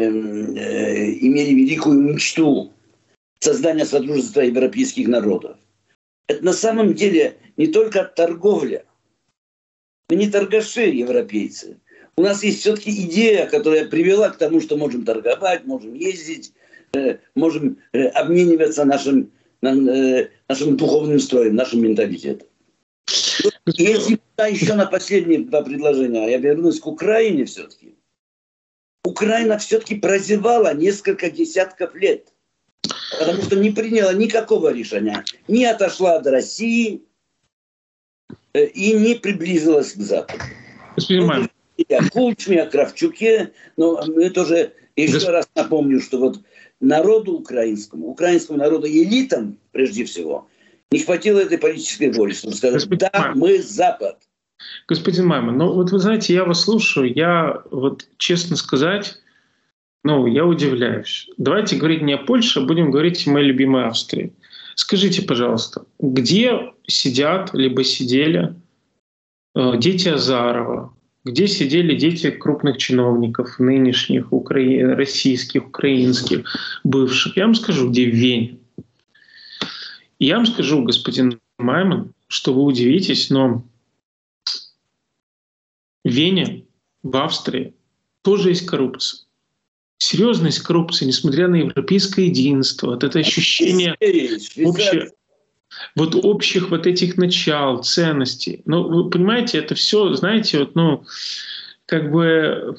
великую мечту создания Содружества европейских народов. Это на самом деле не только торговля. Мы не торгаши, европейцы. У нас есть все-таки идея, которая привела к тому, что можем торговать, можем ездить, можем обмениваться нашим, нашим духовным строем, нашим менталитетом. Если еще на последние два предложения, я вернусь к Украине все-таки. Украина все-таки прозевала несколько десятков лет, потому что не приняла никакого решения, не отошла от России и не приблизилась к Западу. Господин О Кучме, о Кравчуке, но мы тоже еще Госп... раз напомню, что вот народу украинскому, украинскому народу, элитам, прежде всего, не хватило этой политической воли, чтобы сказать, Господин... да, мы Запад. Господин Майман, ну вот вы знаете, я вас слушаю, я вот честно сказать, ну я удивляюсь. Давайте говорить не о Польше, а будем говорить о моей любимой Австрии. Скажите, пожалуйста, где сидят, либо сидели э, дети Азарова, где сидели дети крупных чиновников, нынешних, укра... российских, украинских, бывших? Я вам скажу, где в Вене. И я вам скажу, господин Майман, что вы удивитесь, но в Вене, в Австрии тоже есть коррупция. Серьезная есть коррупция, несмотря на европейское единство, вот это ощущение общее, вот общих вот этих начал, ценностей. Ну, вы понимаете, это все, знаете, вот, ну, как бы,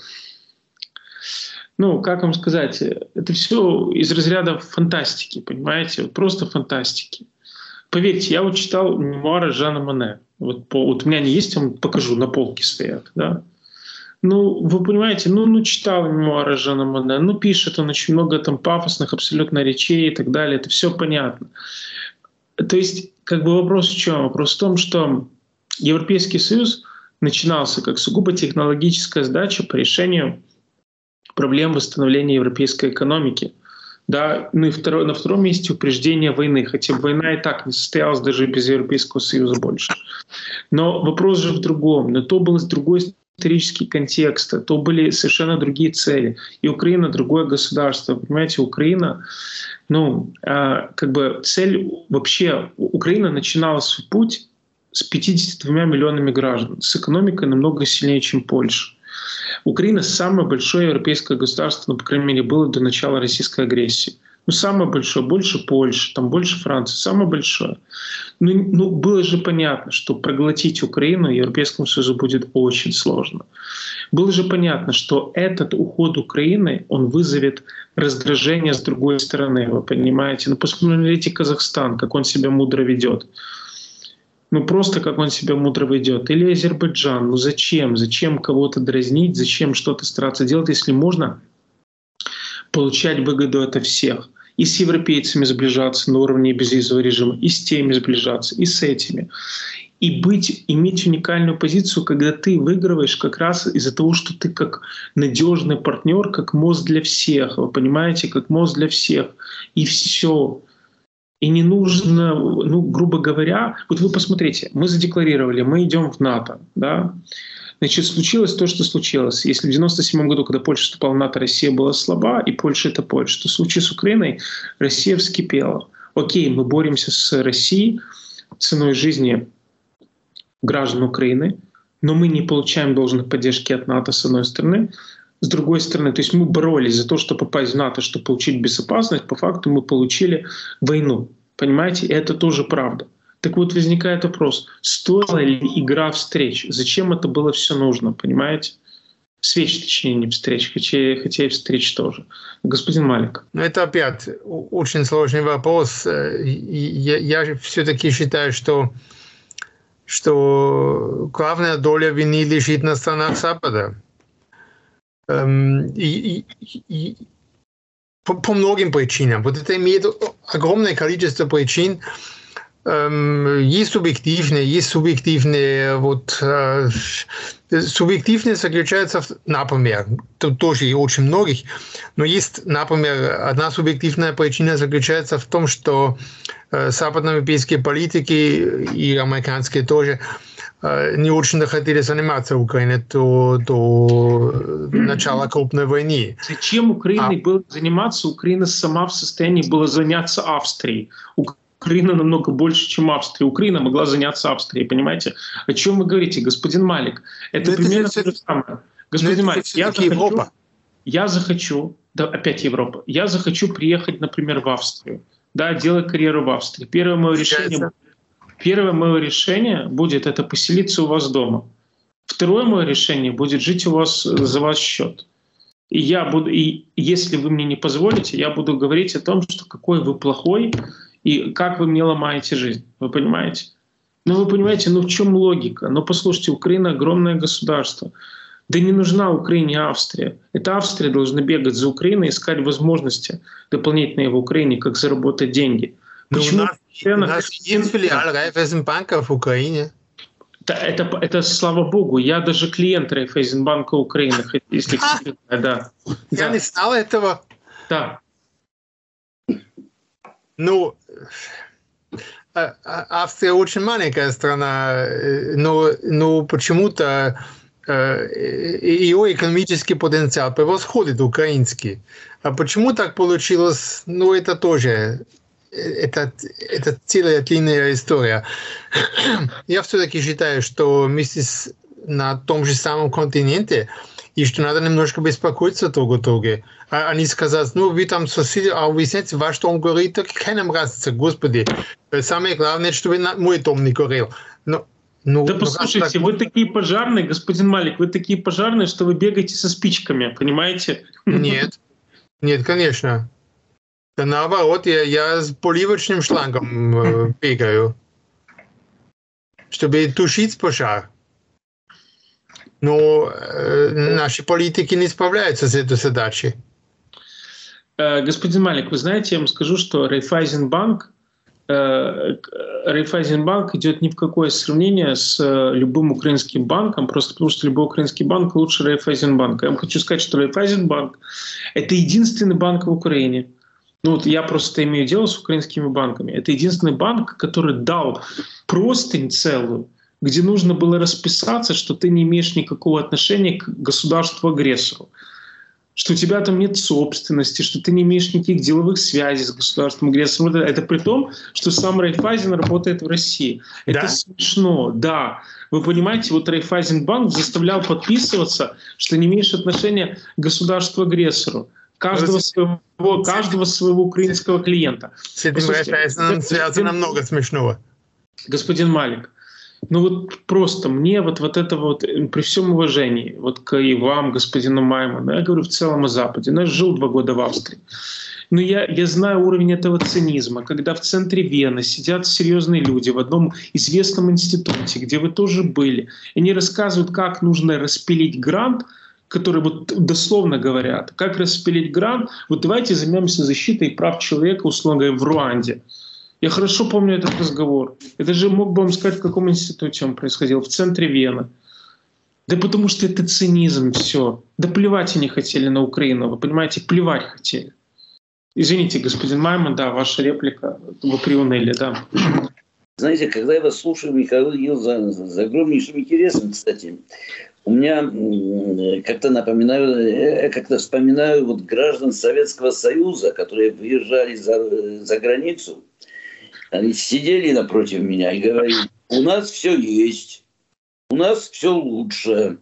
ну, как вам сказать, это все из разряда фантастики, понимаете, вот просто фантастики. Поверьте, я вот читал мемуары Жана Моне. Вот, по, вот у меня они есть, я вам покажу, на полке стоят, да. Ну, вы понимаете, ну, ну читал мемуары Жана Моне, ну, пишет он очень много там пафосных абсолютно речей и так далее, это все понятно. То есть, как бы вопрос в чем? Вопрос в том, что Европейский Союз начинался как сугубо технологическая задача по решению проблем восстановления европейской экономики. Да, ну и второй, на втором месте упреждение войны, хотя война и так не состоялась даже без Европейского Союза больше. Но вопрос же в другом. Но то был другой исторический контекст, то были совершенно другие цели. И Украина — другое государство. Понимаете, Украина, ну, э, как бы цель вообще, Украина начинала свой путь с пятьюдесятью двумя миллионами граждан, с экономикой намного сильнее, чем Польша. Украина — самое большое европейское государство, ну, по крайней мере, было до начала российской агрессии. Ну, самое большое, больше Польши, там больше Франции, самое большое. Ну, ну, было же понятно, что проглотить Украину Европейскому Союзу будет очень сложно. Было же понятно, что этот уход Украины, он вызовет раздражение с другой стороны, вы понимаете. Ну, посмотрите Казахстан, как он себя мудро ведет. Ну просто как он себя мудро ведет. Или Азербайджан. Ну зачем? Зачем кого-то дразнить? Зачем что-то стараться делать, если можно получать выгоду от всех? И с европейцами сближаться на уровне безвизового режима, и с теми сближаться, и с этими. И быть, иметь уникальную позицию, когда ты выигрываешь как раз из-за того, что ты как надежный партнер, как мост для всех. Вы понимаете, как мост для всех. И все. И не нужно, ну, грубо говоря, вот вы посмотрите, мы задекларировали, мы идем в НАТО, да? Значит, случилось то, что случилось. Если в девяносто седьмом году, когда Польша вступала в НАТО, Россия была слаба, и Польша — это Польша, то в случае с Украиной Россия вскипела. Окей, мы боремся с Россией ценой жизни граждан Украины, но мы не получаем должной поддержки от НАТО, с одной стороны. С другой стороны, то есть мы боролись за то, чтобы попасть в НАТО, чтобы получить безопасность, по факту мы получили войну. Понимаете? И это тоже правда. Так вот, возникает вопрос, стоила ли игра встреч? Зачем это было все нужно? Понимаете? Встреч, точнее, не встреч, хотя, хотя и встреч тоже. Господин Малик. Это опять очень сложный вопрос. Я, я все-таки считаю, что, что главная доля вины лежит на странах Запада. И, и, и по, по многим причинам. Вот это имеет огромное количество причин. Есть субъективные, есть субъективные. Вот, субъективные заключаются, в, например, тут тоже и очень многих, но есть, например, одна субъективная причина заключается в том, что западноевропейские политики и американские тоже не очень хотели заниматься Украиной до, до начала крупной войны. Зачем Украиной а... было заниматься? Украина сама в состоянии была заняться Австрией. Украина намного больше, чем Австрия. Украина могла заняться Австрией, понимаете? О чем вы говорите, господин Малик? Это но примерно это, то же самое. Господин Малик, я захочу, я захочу, да, опять Европа, я захочу приехать, например, в Австрию, да, делать карьеру в Австрии. Первое мое решение... Первое мое решение будет это поселиться у вас дома. Второе мое решение будет жить у вас за ваш счет. И я буду, и если вы мне не позволите, я буду говорить о том, что какой вы плохой и как вы мне ломаете жизнь. Вы понимаете? Ну вы понимаете, ну в чем логика? Ну послушайте, Украина огромное государство. Да не нужна Украине Австрия. Это Австрия должна бегать за Украиной, искать возможности дополнительные в Украине, как заработать деньги. Почему? У нас, у нас есть филиал Райффайзенбанка в Украине. Да, это, это слава богу. Я даже клиент Райффайзенбанка Украины, если а, да. Я да. не знал этого. Да. Ну, Австрия очень маленькая страна, но, но почему-то ее экономический потенциал превосходит украинский. А почему так получилось? Ну, это тоже это, это целая длинная история. Я все-таки считаю, что вместе с, на том же самом континенте, и что надо немножко беспокоиться друг о друге. А они сказать, ну, вы там соседи, а вы знаете, ваш дом горит, так какая нам разница, господи. Самое главное, чтобы мой дом не горел. Но, ну, да послушайте, так... вы такие пожарные, господин Малик, вы такие пожарные, что вы бегаете со спичками, понимаете? Нет, нет, конечно. Да наоборот, я, я с поливочным шлангом э, бегаю, чтобы тушить пожар. Но э, наши политики не справляются с этой задачей. Господин Малик, вы знаете, я вам скажу, что Райффайзенбанк, э, Райффайзенбанк идет ни в какое сравнение с любым украинским банком, просто потому что любой украинский банк лучше Райффайзенбанка. Я вам хочу сказать, что Райффайзенбанк — это единственный банк в Украине. Ну вот я просто имею дело с украинскими банками. Это единственный банк, который дал простынь целую, где нужно было расписаться, что ты не имеешь никакого отношения к государству-агрессору, что у тебя там нет собственности, что ты не имеешь никаких деловых связей с государством-агрессором. Это при том, что сам Райффайзен работает в России. Это да? Смешно, да. Вы понимаете, вот Райффайзенбанк заставлял подписываться, что не имеешь отношения к государству-агрессору. Каждого своего, каждого своего украинского клиента. С этим Райффайзеном связано много смешного. Господин Малик, ну вот просто мне вот, вот это вот, при всем уважении, вот к и вам, господину Майману, я говорю в целом о Западе, но я жил два года в Австрии, но я, я знаю уровень этого цинизма, когда в центре Вены сидят серьезные люди в одном известном институте, где вы тоже были, и они рассказывают, как нужно распилить грант, которые вот дословно говорят, как распилить грант, вот давайте займемся защитой прав человека, условно говоря, в Руанде. Я хорошо помню этот разговор. Это же мог бы вам сказать, в каком институте он происходил, в центре Вены. Да потому что это цинизм, все. Да плевать они хотели на Украину, вы понимаете, плевать хотели. Извините, господин Майман, да, ваша реплика, вы приуныли, да. Знаете, когда я вас слушаю, Михаил, за, за огромнейшим интересом, кстати, у меня как-то напоминаю, я как-то вспоминаю вот граждан Советского Союза, которые выезжали за, за границу. Они сидели напротив меня и говорили, у нас все есть, у нас все лучше.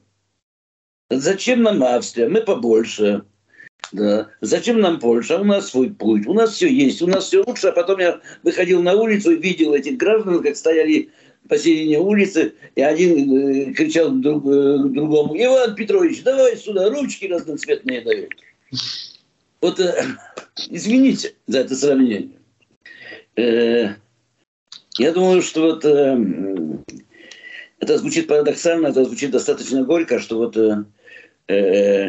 Зачем нам Австрия? Мы побольше. Да. Зачем нам Польша? У нас свой путь, у нас все есть, у нас все лучше. А потом я выходил на улицу и видел этих граждан, как стояли посередине улицы, и один э, кричал друг, э, другому: Иван Петрович, давай сюда, ручки разноцветные дают. Вот, э, извините за это сравнение. Э, я думаю, что вот э, это звучит парадоксально, это звучит достаточно горько, что вот э, э,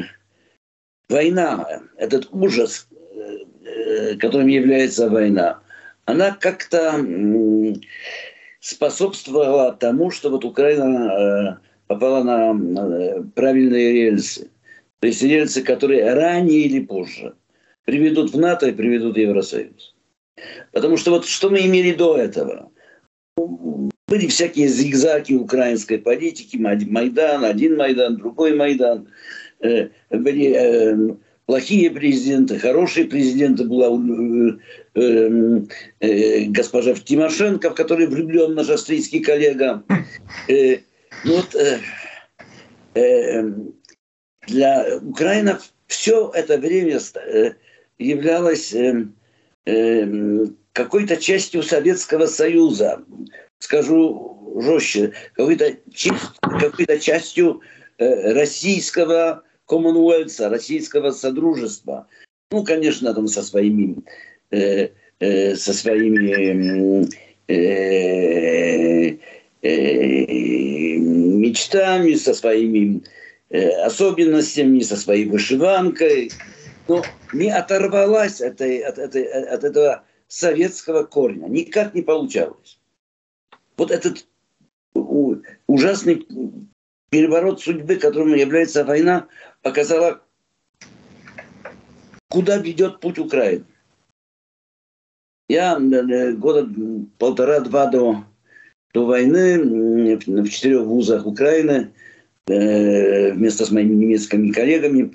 война, этот ужас, э, которым является война, она как-то э, способствовала тому, что вот Украина э, попала на, на правильные рельсы. То есть рельсы, которые ранее или позже приведут в НАТО и приведут в Евросоюз. Потому что вот что мы имели до этого? Были всякие зигзаги украинской политики, Майдан, один Майдан, другой Майдан. Э, были э, плохие президенты, хорошие президенты. Была э, э, э, госпожа Тимошенко, в которой влюблен наш австрийский коллега. Э, ну вот, э, э, для Украины все это время э, являлось э, э, какой-то частью Советского Союза. Скажу жестче, какой-то, какой-то частью э, российского Коммонуэльса, российского содружества. Ну, конечно, там со своими, э, э, со своими э, э, мечтами, со своими э, особенностями, со своей вышиванкой. Но не оторвалась от, от, от, от этого советского корня. Никак не получалось. Вот этот ужасный переворот судьбы, которым является война, показала, куда ведет путь Украины. Я года полтора-два до, до войны в четырех вузах Украины вместе с моими немецкими коллегами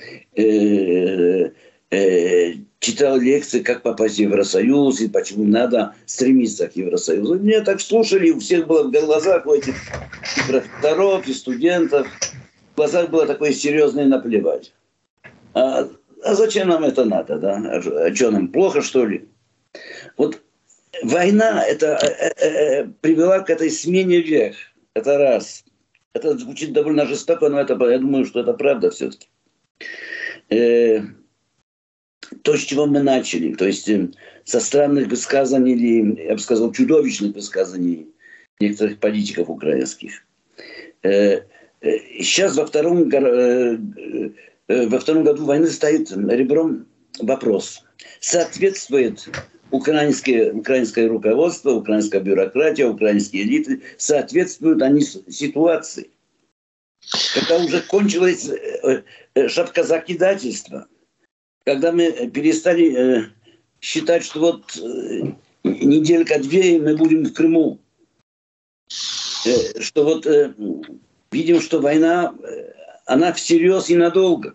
читал лекции, как попасть в Евросоюз и почему надо стремиться к Евросоюзу. Меня так слушали, у всех было в глазах, у этих и профессоров, и студентов, в глазах было такое серьезное наплевать. А, а зачем нам это надо? Да? А, а что, нам плохо, что ли? Вот война это, э, э, привела к этой смене век. Это раз. Это звучит довольно жестоко, но это, я думаю, что это правда все-таки. Э, То, с чего мы начали, то есть со странных высказаний, или, я бы сказал, чудовищных высказаний некоторых политиков украинских. Сейчас во втором, во втором году войны стоит ребром вопрос. Соответствует украинское, украинское руководство, украинская бюрократия, украинские элиты, соответствуют они ситуации? Когда уже кончилось шапкозакидательство, когда мы перестали э, считать, что вот э, неделька-две, и мы будем в Крыму. Э, что вот э, видим, что война, э, она всерьез и надолго.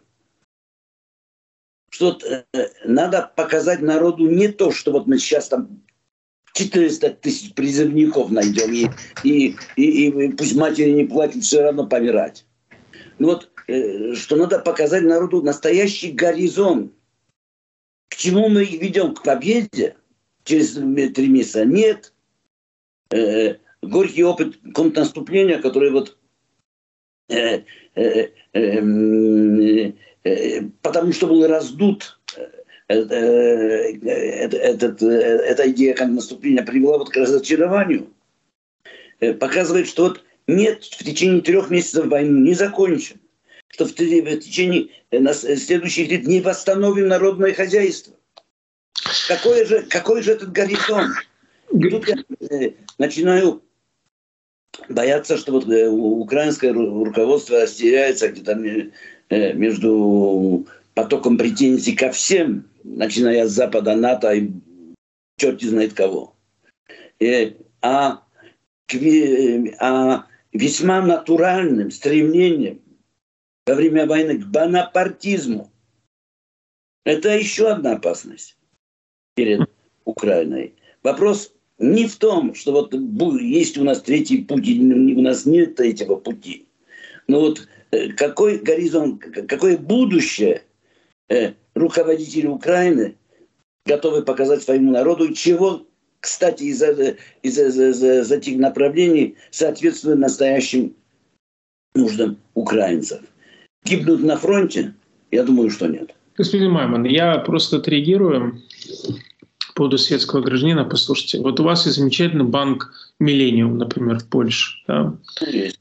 Что э, надо показать народу не то, что вот мы сейчас там четыреста тысяч призывников найдем, и, и, и, и пусть матери не платят, все равно помирать. Ну вот, э, что надо показать народу настоящий горизонт. К чему мы их ведем? К победе через три месяца? Нет. Э, горький опыт контрнаступления, который вот э, э, э, э, потому что был раздут э, э, э, этот, э, эта идея контрнаступления привела вот к разочарованию. Э, показывает, что вот нет, в течение трех месяцев войну не закончим. Что в течение следующих лет не восстановим народное хозяйство. Какой же, какой же этот горизонт? И тут я э, начинаю бояться, что вот э, украинское руководство растеряется где-то э, между потоком претензий ко всем, начиная с Запада, НАТО и черти знает кого. Э, а, к, а весьма натуральным стремлением во время войны к бонапартизму. Это еще одна опасность перед Украиной. Вопрос не в том, что вот есть у нас третий путь, у нас нет третьего пути. Но вот какой горизонт, какое будущее руководители Украины готовы показать своему народу, и чего, кстати, из-за из из этих направлений соответствует настоящим нуждам украинцев. Гибнут на фронте? Я думаю, что нет. Господин Майман, я просто отреагирую по поводу светского гражданина. Послушайте, вот у вас есть замечательный банк «Миллениум», например, в Польше. Да? Есть.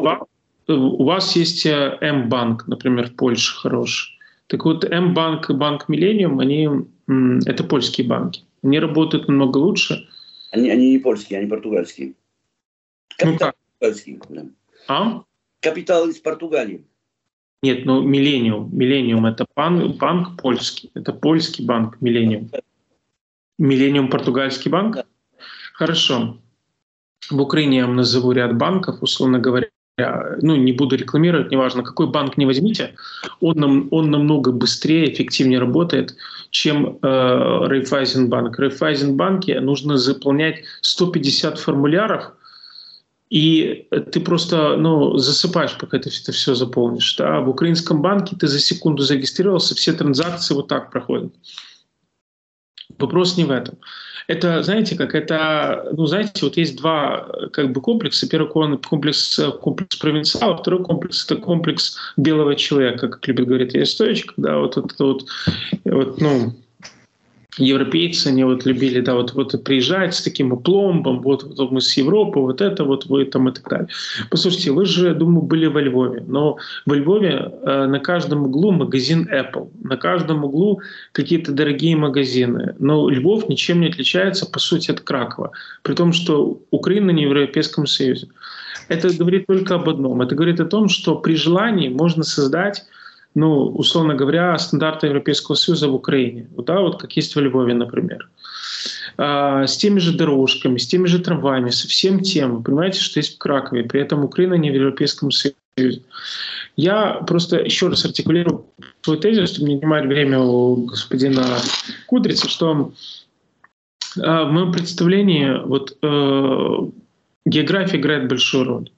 У вас есть М-банк, например, в Польше хороший. Так вот, М-банк и банк «Миллениум», они, это польские банки. Они работают намного лучше. Они, они не польские, они португальские. Капитал ну, португальский. Да. А? Капитал из Португалии. Нет, ну Миллениум. Миллениум — это банк, банк польский. Это польский банк Миллениум. Миллениум — португальский банк? Да. Хорошо. В Украине я вам назову ряд банков, условно говоря. Ну, не буду рекламировать, неважно, какой банк не возьмите, он, нам, он намного быстрее, эффективнее работает, чем э, Райффайзенбанк. В Райффайзенбанке нужно заполнять сто пятьдесят формуляров, и ты просто ну, засыпаешь, пока ты это все заполнишь. Да? В украинском банке ты за секунду зарегистрировался, все транзакции вот так проходят. Вопрос не в этом. Это, знаете, как это, ну, знаете, вот есть два как бы комплекса. Первый комплекс — комплекс провинциала, второй комплекс — это комплекс белого человека, как любит говорить Арестович, когда вот это вот, вот, ну, европейцы, они вот любили, да, вот, вот приезжать с таким опломбом, вот, вот мы с Европы, вот это вот вы там и так далее. Послушайте, вы же, думаю, были во Львове, но во Львове э, на каждом углу магазин Apple, на каждом углу какие-то дорогие магазины. Но Львов ничем не отличается, по сути, от Кракова, при том, что Украина не в Европейском Союзе. это говорит только об одном. Это говорит о том, что при желании можно создать, ну, условно говоря, стандарты Европейского Союза в Украине. Да, вот как есть во Львове, например. А, с теми же дорожками, с теми же трамваями, со всем тем. Вы понимаете, что есть в Кракове. При этом Украина не в Европейском Союзе. Я просто еще раз артикулирую свой тезис, чтобы не отнимать время у господина Кудрицы, что э, в моем представлении вот, э, география играет большую роль.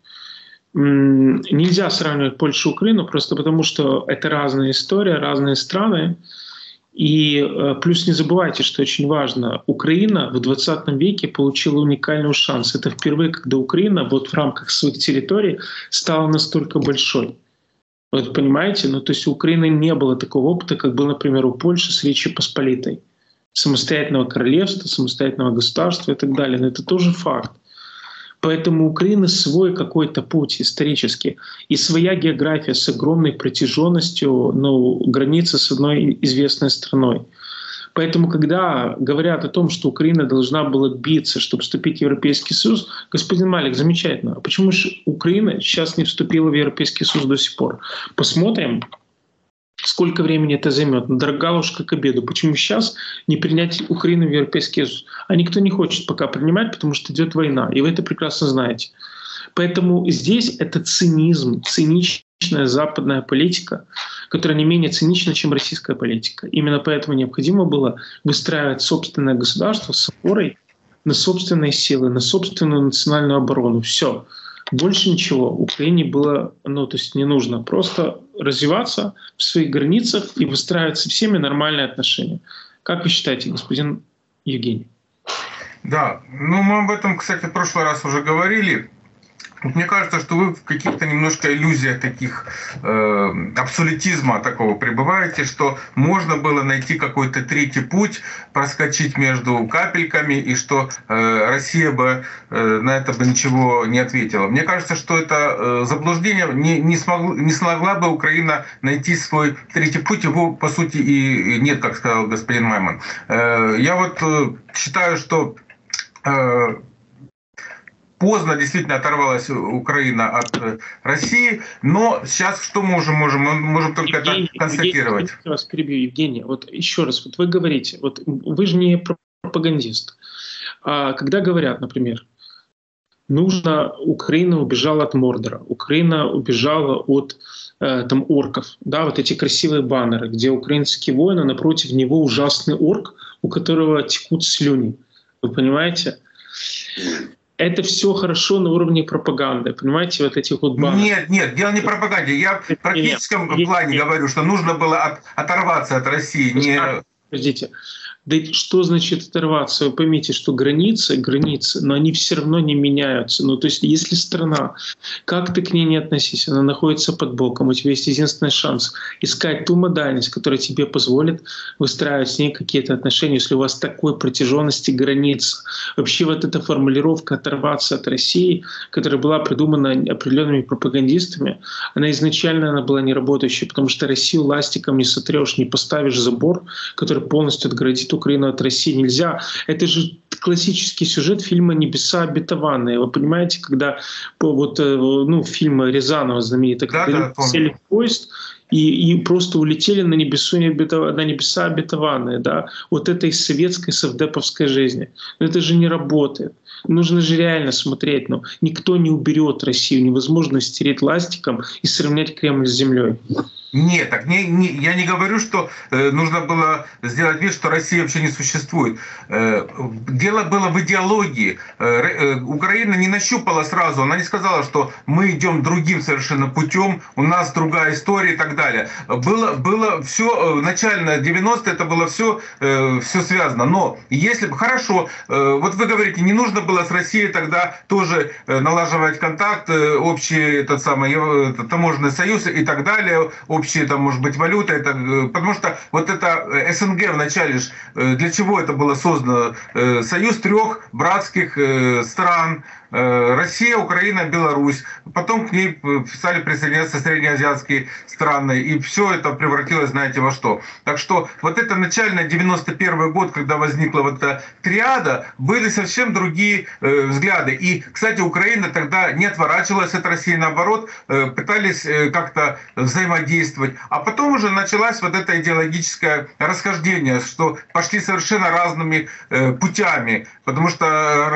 М- нельзя сравнивать Польшу и Украину просто потому, что это разная история, разные страны. И э, плюс не забывайте, что очень важно, Украина в двадцатом веке получила уникальный шанс. Это впервые, когда Украина вот в рамках своих территорий стала настолько большой. Вы понимаете? Ну, то есть у Украины не было такого опыта, как был, например, у Польши с Речью Посполитой. Самостоятельного королевства, самостоятельного государства и так далее. Но это тоже факт. Поэтому у Украины свой какой-то путь исторический и своя география с огромной протяженностью, ну, границы с одной известной страной. Поэтому, когда говорят о том, что Украина должна была биться, чтобы вступить в Европейский Союз, господин Малик, замечательно. А почему же Украина сейчас не вступила в Европейский Союз до сих пор? Посмотрим, сколько времени это займет. Дорога ложка к обеду. Почему сейчас не принять Украину в Европейский Союз? А никто не хочет пока принимать, потому что идет война. И вы это прекрасно знаете. Поэтому здесь это цинизм, циничная западная политика, которая не менее цинична, чем российская политика. Именно поэтому необходимо было выстраивать собственное государство с опорой на собственные силы, на собственную национальную оборону. Все. Больше ничего Украине было, ну, то есть не нужно. Просто развиваться в своих границах и выстраивать со всеми нормальные отношения. Как вы считаете, господин Евгений? Да, ну мы об этом, кстати, в прошлый раз уже говорили. Мне кажется, что вы в каких-то немножко иллюзиях таких э, абсолютизма такого пребываете, что можно было найти какой-то третий путь, проскочить между капельками, и что э, Россия бы э, на это бы ничего не ответила. Мне кажется, что это э, заблуждение. Не, не, смог, не смогла бы Украина найти свой третий путь, его, по сути, и нет, как сказал господин Майман. Э, я вот э, считаю, что э, поздно действительно оторвалась Украина от России, но сейчас что мы уже можем? Мы можем только Евгений, это констатировать. Евгений, я вас перебью, Евгений. Вот еще раз, вот вы говорите, вот вы же не пропагандист. А когда говорят, например, нужно, Украина убежала от Мордора, Украина убежала от э, там орков, да, вот эти красивые баннеры, где украинские воины, напротив него ужасный орк, у которого текут слюни. Вы понимаете? Это все хорошо на уровне пропаганды, понимаете, вот этих вот баннеров. Нет, нет, дело не в пропаганде. Я в практическом нет, плане нет, говорю, что нужно было от, оторваться от России. Не... Подождите. Да что значит оторваться? Вы поймите, что границы, границы, но они все равно не меняются. Ну, то есть, если страна, как ты к ней не относись, она находится под боком, у тебя есть единственный шанс искать ту модальность, которая тебе позволит выстраивать с ней какие-то отношения, если у вас такой протяженности границ. Вообще вот эта формулировка «оторваться от России», которая была придумана определенными пропагандистами, она изначально она была не работающей, потому что Россию ластиком не сотрешь, не поставишь забор, который полностью отгородит Украину от России. Нельзя. Это же классический сюжет фильма «Небеса обетованные». Вы понимаете, когда вот, ну, фильм Рязанова знаменитый, да, когда да, сели в поезд и, и просто улетели на, небесу, на небеса обетованные. Да? Вот это из советской совдеповской жизни. Но это же не работает. Нужно же реально смотреть. Но никто не уберет Россию. Невозможно стереть ластиком и сравнять Кремль с землей. Нет, так не, не, я не говорю, что э, нужно было сделать вид, что Россия вообще не существует. Э, дело было в идеологии. Э, э, Украина не нащупала сразу, она не сказала, что мы идем другим совершенно путем, у нас другая история и так далее. Было, было все, э, начально девяностые это было все, э, все связано. Но если бы, хорошо, э, вот вы говорите, не нужно было с Россией тогда тоже э, налаживать контакт, э, общий этот самый э, таможенный союз и так далее, общие, там, может быть, валюта, это, потому что вот это СНГ вначале, для чего это было создано? Союз трех братских стран, Россия, Украина, Беларусь. Потом к ней стали присоединяться среднеазиатские страны. И все это превратилось, знаете, во что. Так что вот это начально девяносто первый год, когда возникла вот эта триада, были совсем другие э, взгляды. И, кстати, Украина тогда не отворачивалась от России, наоборот, э, пытались э, как-то взаимодействовать. А потом уже началось вот это идеологическое расхождение, что пошли совершенно разными э, путями. Потому что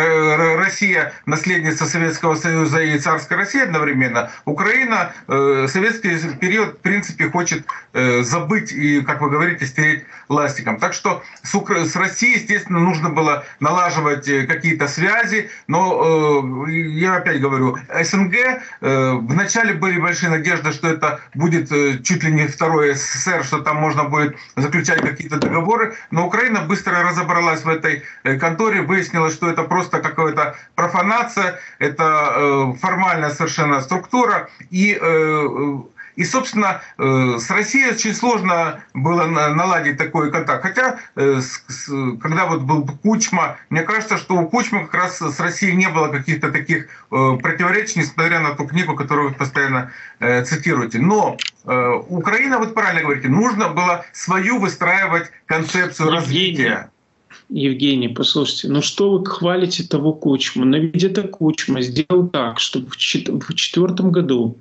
Россия наследница Советского Союза и царской России одновременно. Украина э, советский период, в принципе, хочет э, забыть и, как вы говорите, стереть ластиком. Так что с, Укра... с Россией, естественно, нужно было налаживать какие-то связи. Но, э, я опять говорю, СНГ, э, вначале были большие надежды, что это будет э, чуть ли не второй СССР, что там можно будет заключать какие-то договоры. Но Украина быстро разобралась в этой конторе, выяснилось, что это просто какая-то профанация, это э, формальная совершенно структура. И, э, и собственно, э, с Россией очень сложно было наладить такой контакт. Хотя, э, с, с, когда вот был Кучма, мне кажется, что у Кучмы как раз с Россией не было каких-то таких э, противоречий, несмотря на ту книгу, которую вы постоянно э, цитируете. Но э, Украина, вот правильно говорите, нужно было свою выстраивать концепцию Евгений. развития. Евгений, послушайте, ну что вы хвалите того Кучму? Но ведь это Кучма сделал так, чтобы в четвертом году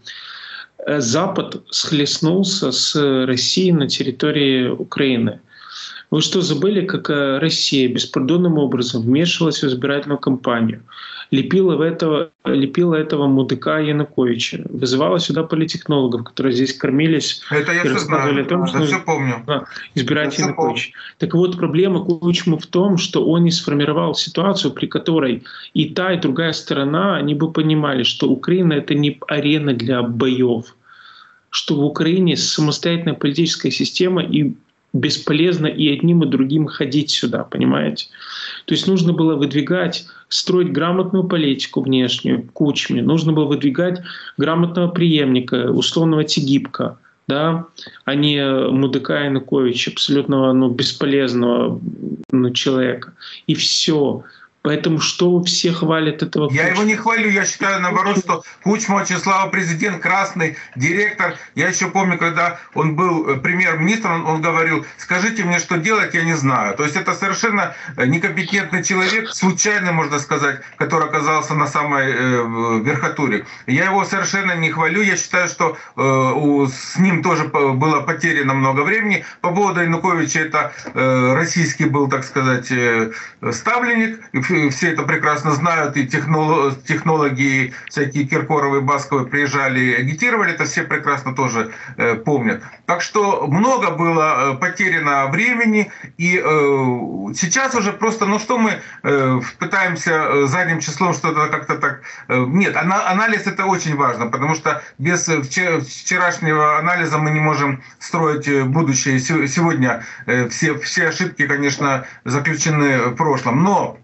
Запад схлестнулся с Россией на территории Украины. Вы что, забыли, как Россия беспардонным образом вмешивалась в избирательную кампанию, лепила, в этого, лепила этого мудыка Януковича, вызывала сюда политтехнологов, которые здесь кормились это я и рассказывали знаю. о том, да, что все помню. Да, избирать Януковича. Так вот, проблема Кучмы в том, что он не сформировал ситуацию, при которой и та, и другая сторона, они бы понимали, что Украина — это не арена для боев, что в Украине самостоятельная политическая система, и бесполезно и одним, и другим ходить сюда, понимаете? То есть нужно было выдвигать, строить грамотную политику внешнюю, Кучме, нужно было выдвигать грамотного преемника, условного Тегибко, да, а не мудака Януковича, абсолютно ну, бесполезного ну, человека. И все. Поэтому что все хвалят этого Кучму? Я его не хвалю, я считаю, наоборот, что Кучма очень слава президент, красный директор. Я еще помню, когда он был премьер-министром, он говорил, скажите мне, что делать, я не знаю. То есть это совершенно некомпетентный человек, случайный, можно сказать, который оказался на самой э, верхотуре. Я его совершенно не хвалю, я считаю, что э, у, с ним тоже было потеряно много времени. По поводу Януковича, это э, российский был, так сказать, э, ставленник. Все это прекрасно знают, и технологи, всякие Киркоровы, Басковы приезжали, агитировали, это все прекрасно тоже э, помнят. Так что много было потеряно времени, и э, сейчас уже просто, ну что мы э, пытаемся задним числом что-то как-то так... Э, нет, анализ это очень важно, потому что без вчерашнего анализа мы не можем строить будущее. Сегодня э, все, все ошибки, конечно, заключены в прошлом, но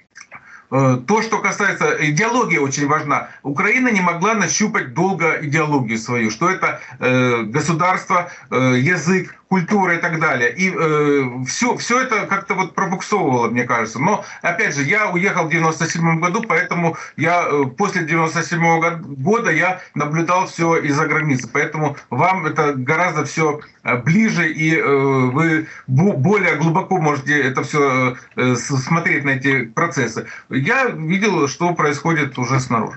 то, что касается идеологии, очень важна. Украина не могла нащупать долго идеологию свою, что это э, государство, э, язык, культура и так далее. И э, все, все это как-то вот пробуксовывало, мне кажется. Но, опять же, я уехал в девяносто седьмом году, поэтому я э, после девяносто седьмого года я наблюдал все из-за границы. Поэтому вам это гораздо все ближе, и э, вы более глубоко можете это все э, смотреть на эти процессы. Я видел, что происходит уже снаружи.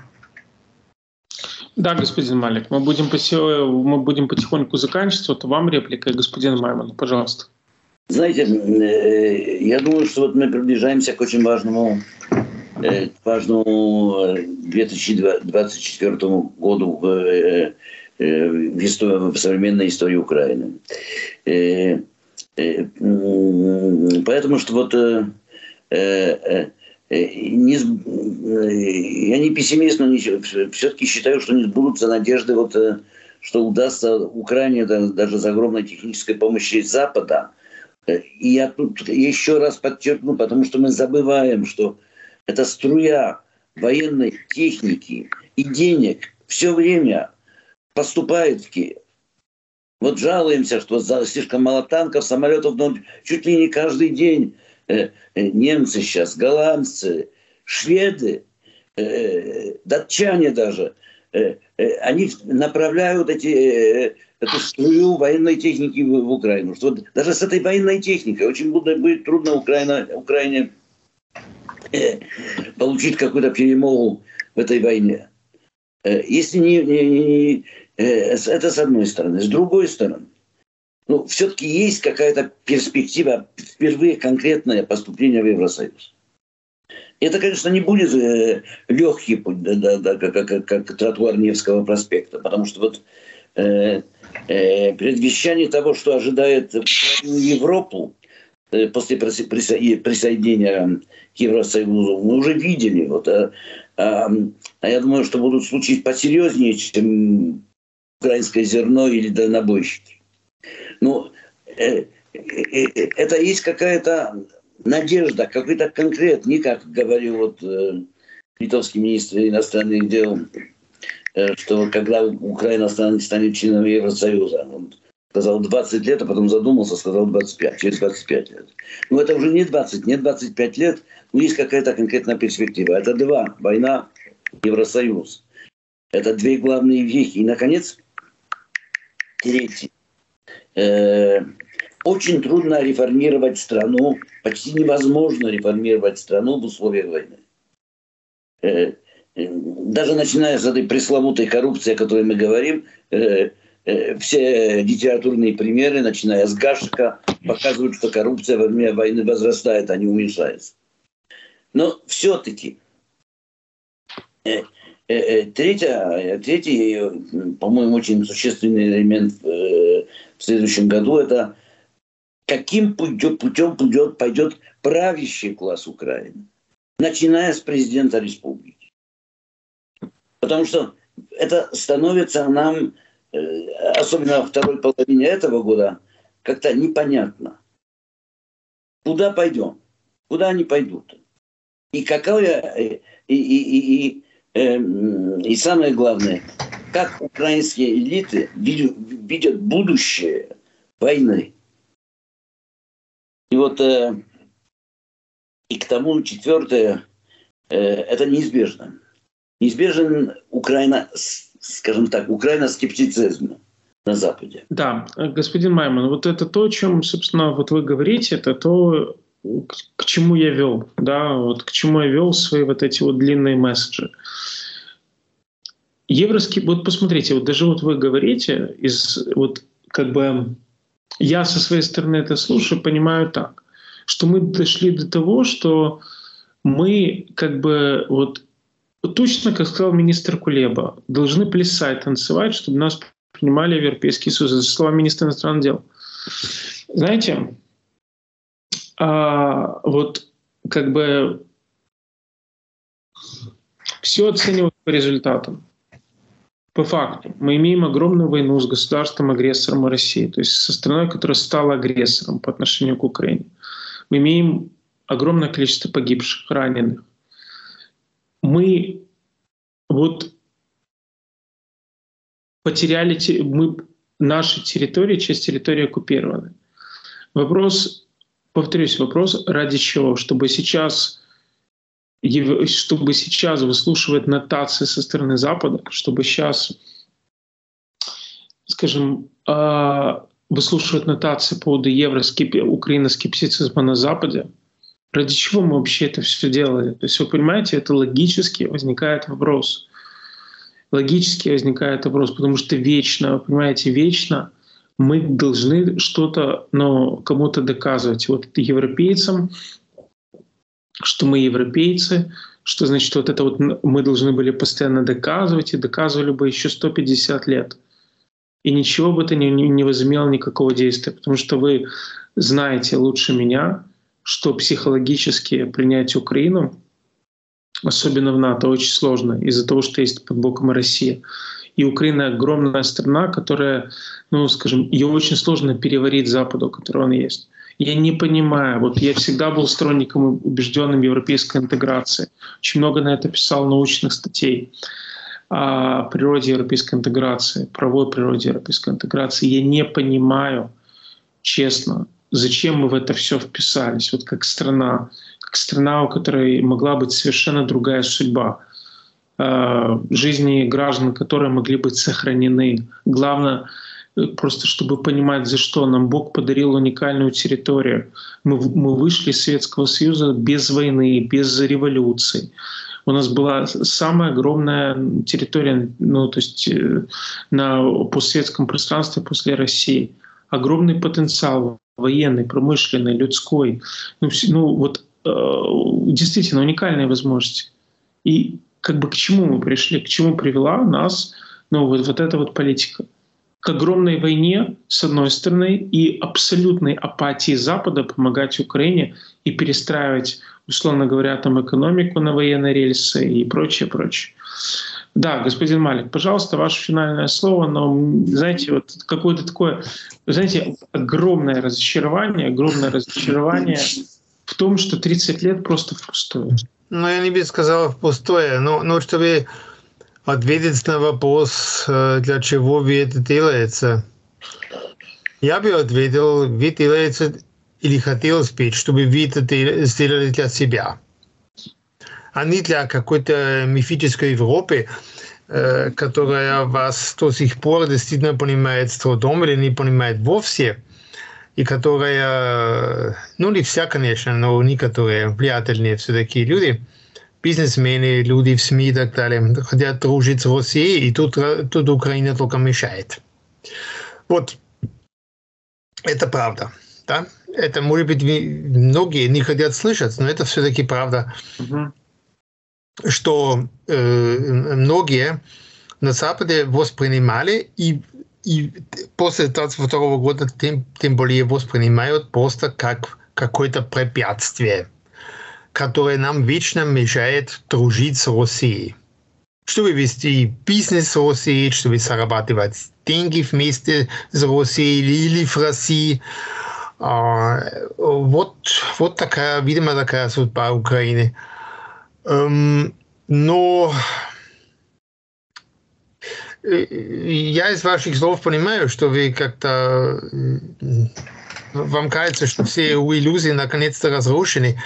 Да, господин Малик, мы будем, мы будем потихоньку заканчивать. Вот вам реплика, господин Майман, пожалуйста. Знаете, я думаю, что вот мы приближаемся к очень важному, к важному две тысячи двадцать четвёртому году в, в, истории, в современной истории Украины. Поэтому что вот Не, я не пессимист, но все-таки считаю, что не сбудутся надежды, вот, что удастся Украине даже за огромной технической помощи Запада. И я тут еще раз подчеркну, потому что мы забываем, что эта струя военной техники и денег все время поступает в Киев. Вот жалуемся, что слишком мало танков, самолетов, но чуть ли не каждый день немцы сейчас, голландцы, шведы э, датчане даже, э, э, они направляют эти, э, эту струю военной техники в, в Украину. Что вот даже с этой военной техникой очень будет, будет трудно Украина, Украине э, получить какую-то перемогу в этой войне. Э, если не, не, не э, это с одной стороны. С другой стороны, ну, все-таки есть какая-то перспектива впервые конкретное поступление в Евросоюз. Это, конечно, не будет э, легкий путь, да, да, да, как, как, как тротуар Невского проспекта, потому что вот э, э, предвещание того, что ожидает Европу э, после присоединения к Евросоюзу, мы уже видели. Вот, а, а, а я думаю, что будут случаи посерьезнее, чем украинское зерно или дальнобойщики. Ну, э, э, э, это есть какая-то надежда, какой-то конкрет, не как говорил вот, э, литовский министр иностранных дел, э, что когда Украина станет, станет членом Евросоюза, он сказал двадцать лет, а потом задумался, сказал двадцать пять, через двадцать пять лет. Ну, это уже не двадцать, не двадцать пять лет, но есть какая-то конкретная перспектива. Это два, война, Евросоюз. Это две главные вехи. И, наконец, третий. Очень трудно реформировать страну, почти невозможно реформировать страну в условиях войны. Даже начиная с этой пресловутой коррупции, о которой мы говорим, все литературные примеры, начиная с Гашека, показывают, что коррупция во время войны возрастает, а не уменьшается. Но все-таки третья, третий, по-моему, очень существенный элемент в следующем году — это каким путем, путем пойдет, пойдет правящий класс Украины, начиная с президента республики. Потому что это становится нам, особенно во второй половине этого года, как-то непонятно. Куда пойдем? Куда они пойдут? И какое, и, и, и, и, и, и самое главное, как украинские элиты видят, видят будущее войны. И вот э, и к тому четвертое, э, это неизбежно. Неизбежен Украина, скажем так, Украина-скептицизм на Западе. Да, господин Майман, вот это то, о чем, собственно, вот вы говорите, это то, к чему я вел, да, вот к чему я вел свои вот эти вот длинные месседжи. Евроскеп... Вот посмотрите, вот даже вот вы говорите, из, вот как бы я со своей стороны это слушаю, понимаю так, что мы дошли до того, что мы как бы вот точно, как сказал министр Кулеба, должны плясать, танцевать, чтобы нас принимали в Европейский Союз. Это слова министра иностранных дел. Знаете, а, вот как бы все оценивают по результатам. По факту мы имеем огромную войну с государством-агрессором России, то есть со страной, которая стала агрессором по отношению к Украине. Мы имеем огромное количество погибших, раненых. Мы вот потеряли, мы, наши территории, часть территории оккупированы. Вопрос, повторюсь, вопрос ради чего? Чтобы сейчас... чтобы сейчас выслушивать нотации со стороны Запада, чтобы сейчас, скажем, выслушивать нотации по поводу евроскепи... украиноскептицизма на Западе, ради чего мы вообще это все делали? То есть вы понимаете, это логически возникает вопрос. Логически возникает вопрос, потому что вечно, вы понимаете, вечно мы должны что-то, ну, кому-то доказывать. Вот европейцам, что мы европейцы, что значит вот это вот мы должны были постоянно доказывать, и доказывали бы еще сто пятьдесят лет. И ничего бы это не, не возымело никакого действия, потому что вы знаете лучше меня, что психологически принять Украину, особенно в НАТО, очень сложно из-за того, что есть под боком Россия. И Украина огромная страна, которая, ну, скажем, ее очень сложно переварить Западу, который он есть. Я не понимаю, вот я всегда был сторонником, убежденным европейской интеграции. Очень много на это писал научных статей о природе европейской интеграции, правовой природе европейской интеграции. Я не понимаю, честно, зачем мы в это все вписались, вот как страна, как страна, у которой могла быть совершенно другая судьба. э, жизни граждан, которые могли быть сохранены. Главное, просто чтобы понимать, за что нам Бог подарил уникальную территорию. Мы, мы вышли из Советского Союза без войны, без революций. У нас была самая огромная территория, ну, то есть на постсоветском пространстве после России. Огромный потенциал военный, промышленный, людской. Ну, ну вот э, действительно уникальные возможности. И как бы к чему мы пришли, к чему привела нас, ну, вот, вот эта вот политика? К огромной войне, с одной стороны, и абсолютной апатии Запада помогать Украине и перестраивать, условно говоря, там экономику на военные рельсы и прочее, прочее. Да, господин Малик, пожалуйста, ваше финальное слово, но, знаете, вот какое-то такое, знаете, огромное разочарование, огромное разочарование в том, что тридцать лет просто впустую. Ну, я не бы сказал впустую, но, но чтобы ответить на вопрос, для чего вы это делаете, я бы ответил, вы делаете или хотел спеть, чтобы вы это сделали для себя, а не для какой-то мифической Европы, которая вас до сих пор действительно понимает с трудом или не понимает вовсе, и которая, ну не вся, конечно, но некоторые влиятельные все-таки люди, бизнесмены, люди в СМИ и так далее, хотят дружить с Россией, и тут, тут Украина только мешает. Вот, это правда. Да? Это, может быть, многие не хотят слышать, но это все-таки правда, угу. что э, многие на Западе воспринимали и, и после двадцать второго года тем, тем более воспринимают просто как какое-то препятствие, которое нам вечно мешает дружить с Россией. Чтобы вести бизнес с Россией, чтобы зарабатывать деньги вместе с Россией или в России. Uh, вот, вот такая, видимо, такая судьба Украины. Um, но я из ваших слов понимаю, что вы как-то... Вам кажется, что все иллюзии наконец-то разрушены.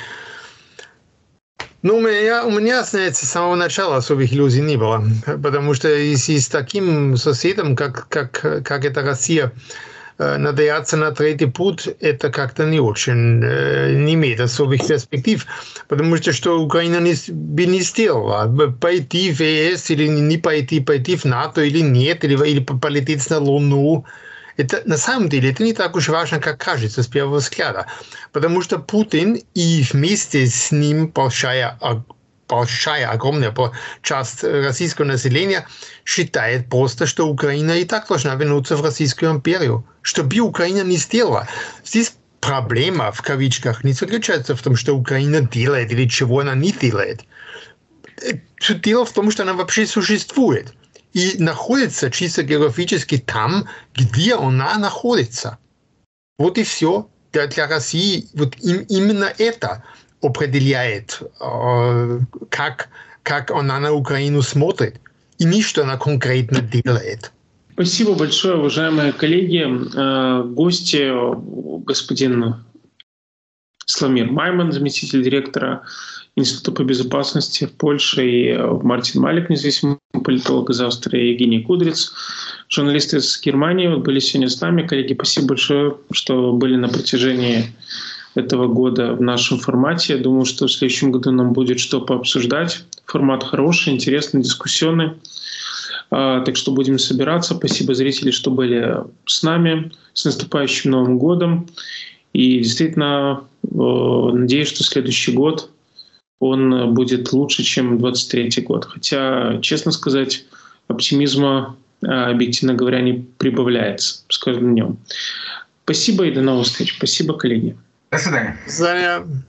Ну, у меня, у меня, знаете, с самого начала особых иллюзий не было. Потому что если с таким соседом, как, как, как это Россия, надеяться на третий путь, это как-то не очень, не имеет особых перспектив, потому что что Украина не, бы не сделала, пойти в ЕС или не пойти, пойти в НАТО или нет, или, или полететь на Луну, это на самом деле это не так уж важно, как кажется с первого взгляда, потому что Путин и вместе с ним большая большая, огромная часть российского населения считает просто, что Украина и так должна вернуться в Российскую империю. Что бы Украина не сделала. Здесь проблема, в кавычках, не заключается в том, что Украина делает или чего она не делает. Дело в том, что она вообще существует и находится чисто географически там, где она находится. Вот и все. Для, для России вот им, именно это определяет, как, как она на Украину смотрит, и не что она конкретно делает. Спасибо большое, уважаемые коллеги. Гости, господин Славомир Майман, заместитель директора Института по безопасности в Польше, и Мартин Малик, независимый политолог из Австрии, Евгений Кудрец, журналисты из Германии, вот были сегодня с нами. Коллеги, спасибо большое, что были на протяжении этого года в нашем формате. Я думаю, что в следующем году нам будет что пообсуждать. Формат хороший, интересный, дискуссионный. Так что будем собираться. Спасибо, зрители, что были с нами. С наступающим Новым годом. И действительно, надеюсь, что следующий год он будет лучше, чем двадцать третий год. Хотя, честно сказать, оптимизма, объективно говоря, не прибавляется с каждым днем. Спасибо и до новых встреч. Спасибо, коллеги. До свидания. До свидания.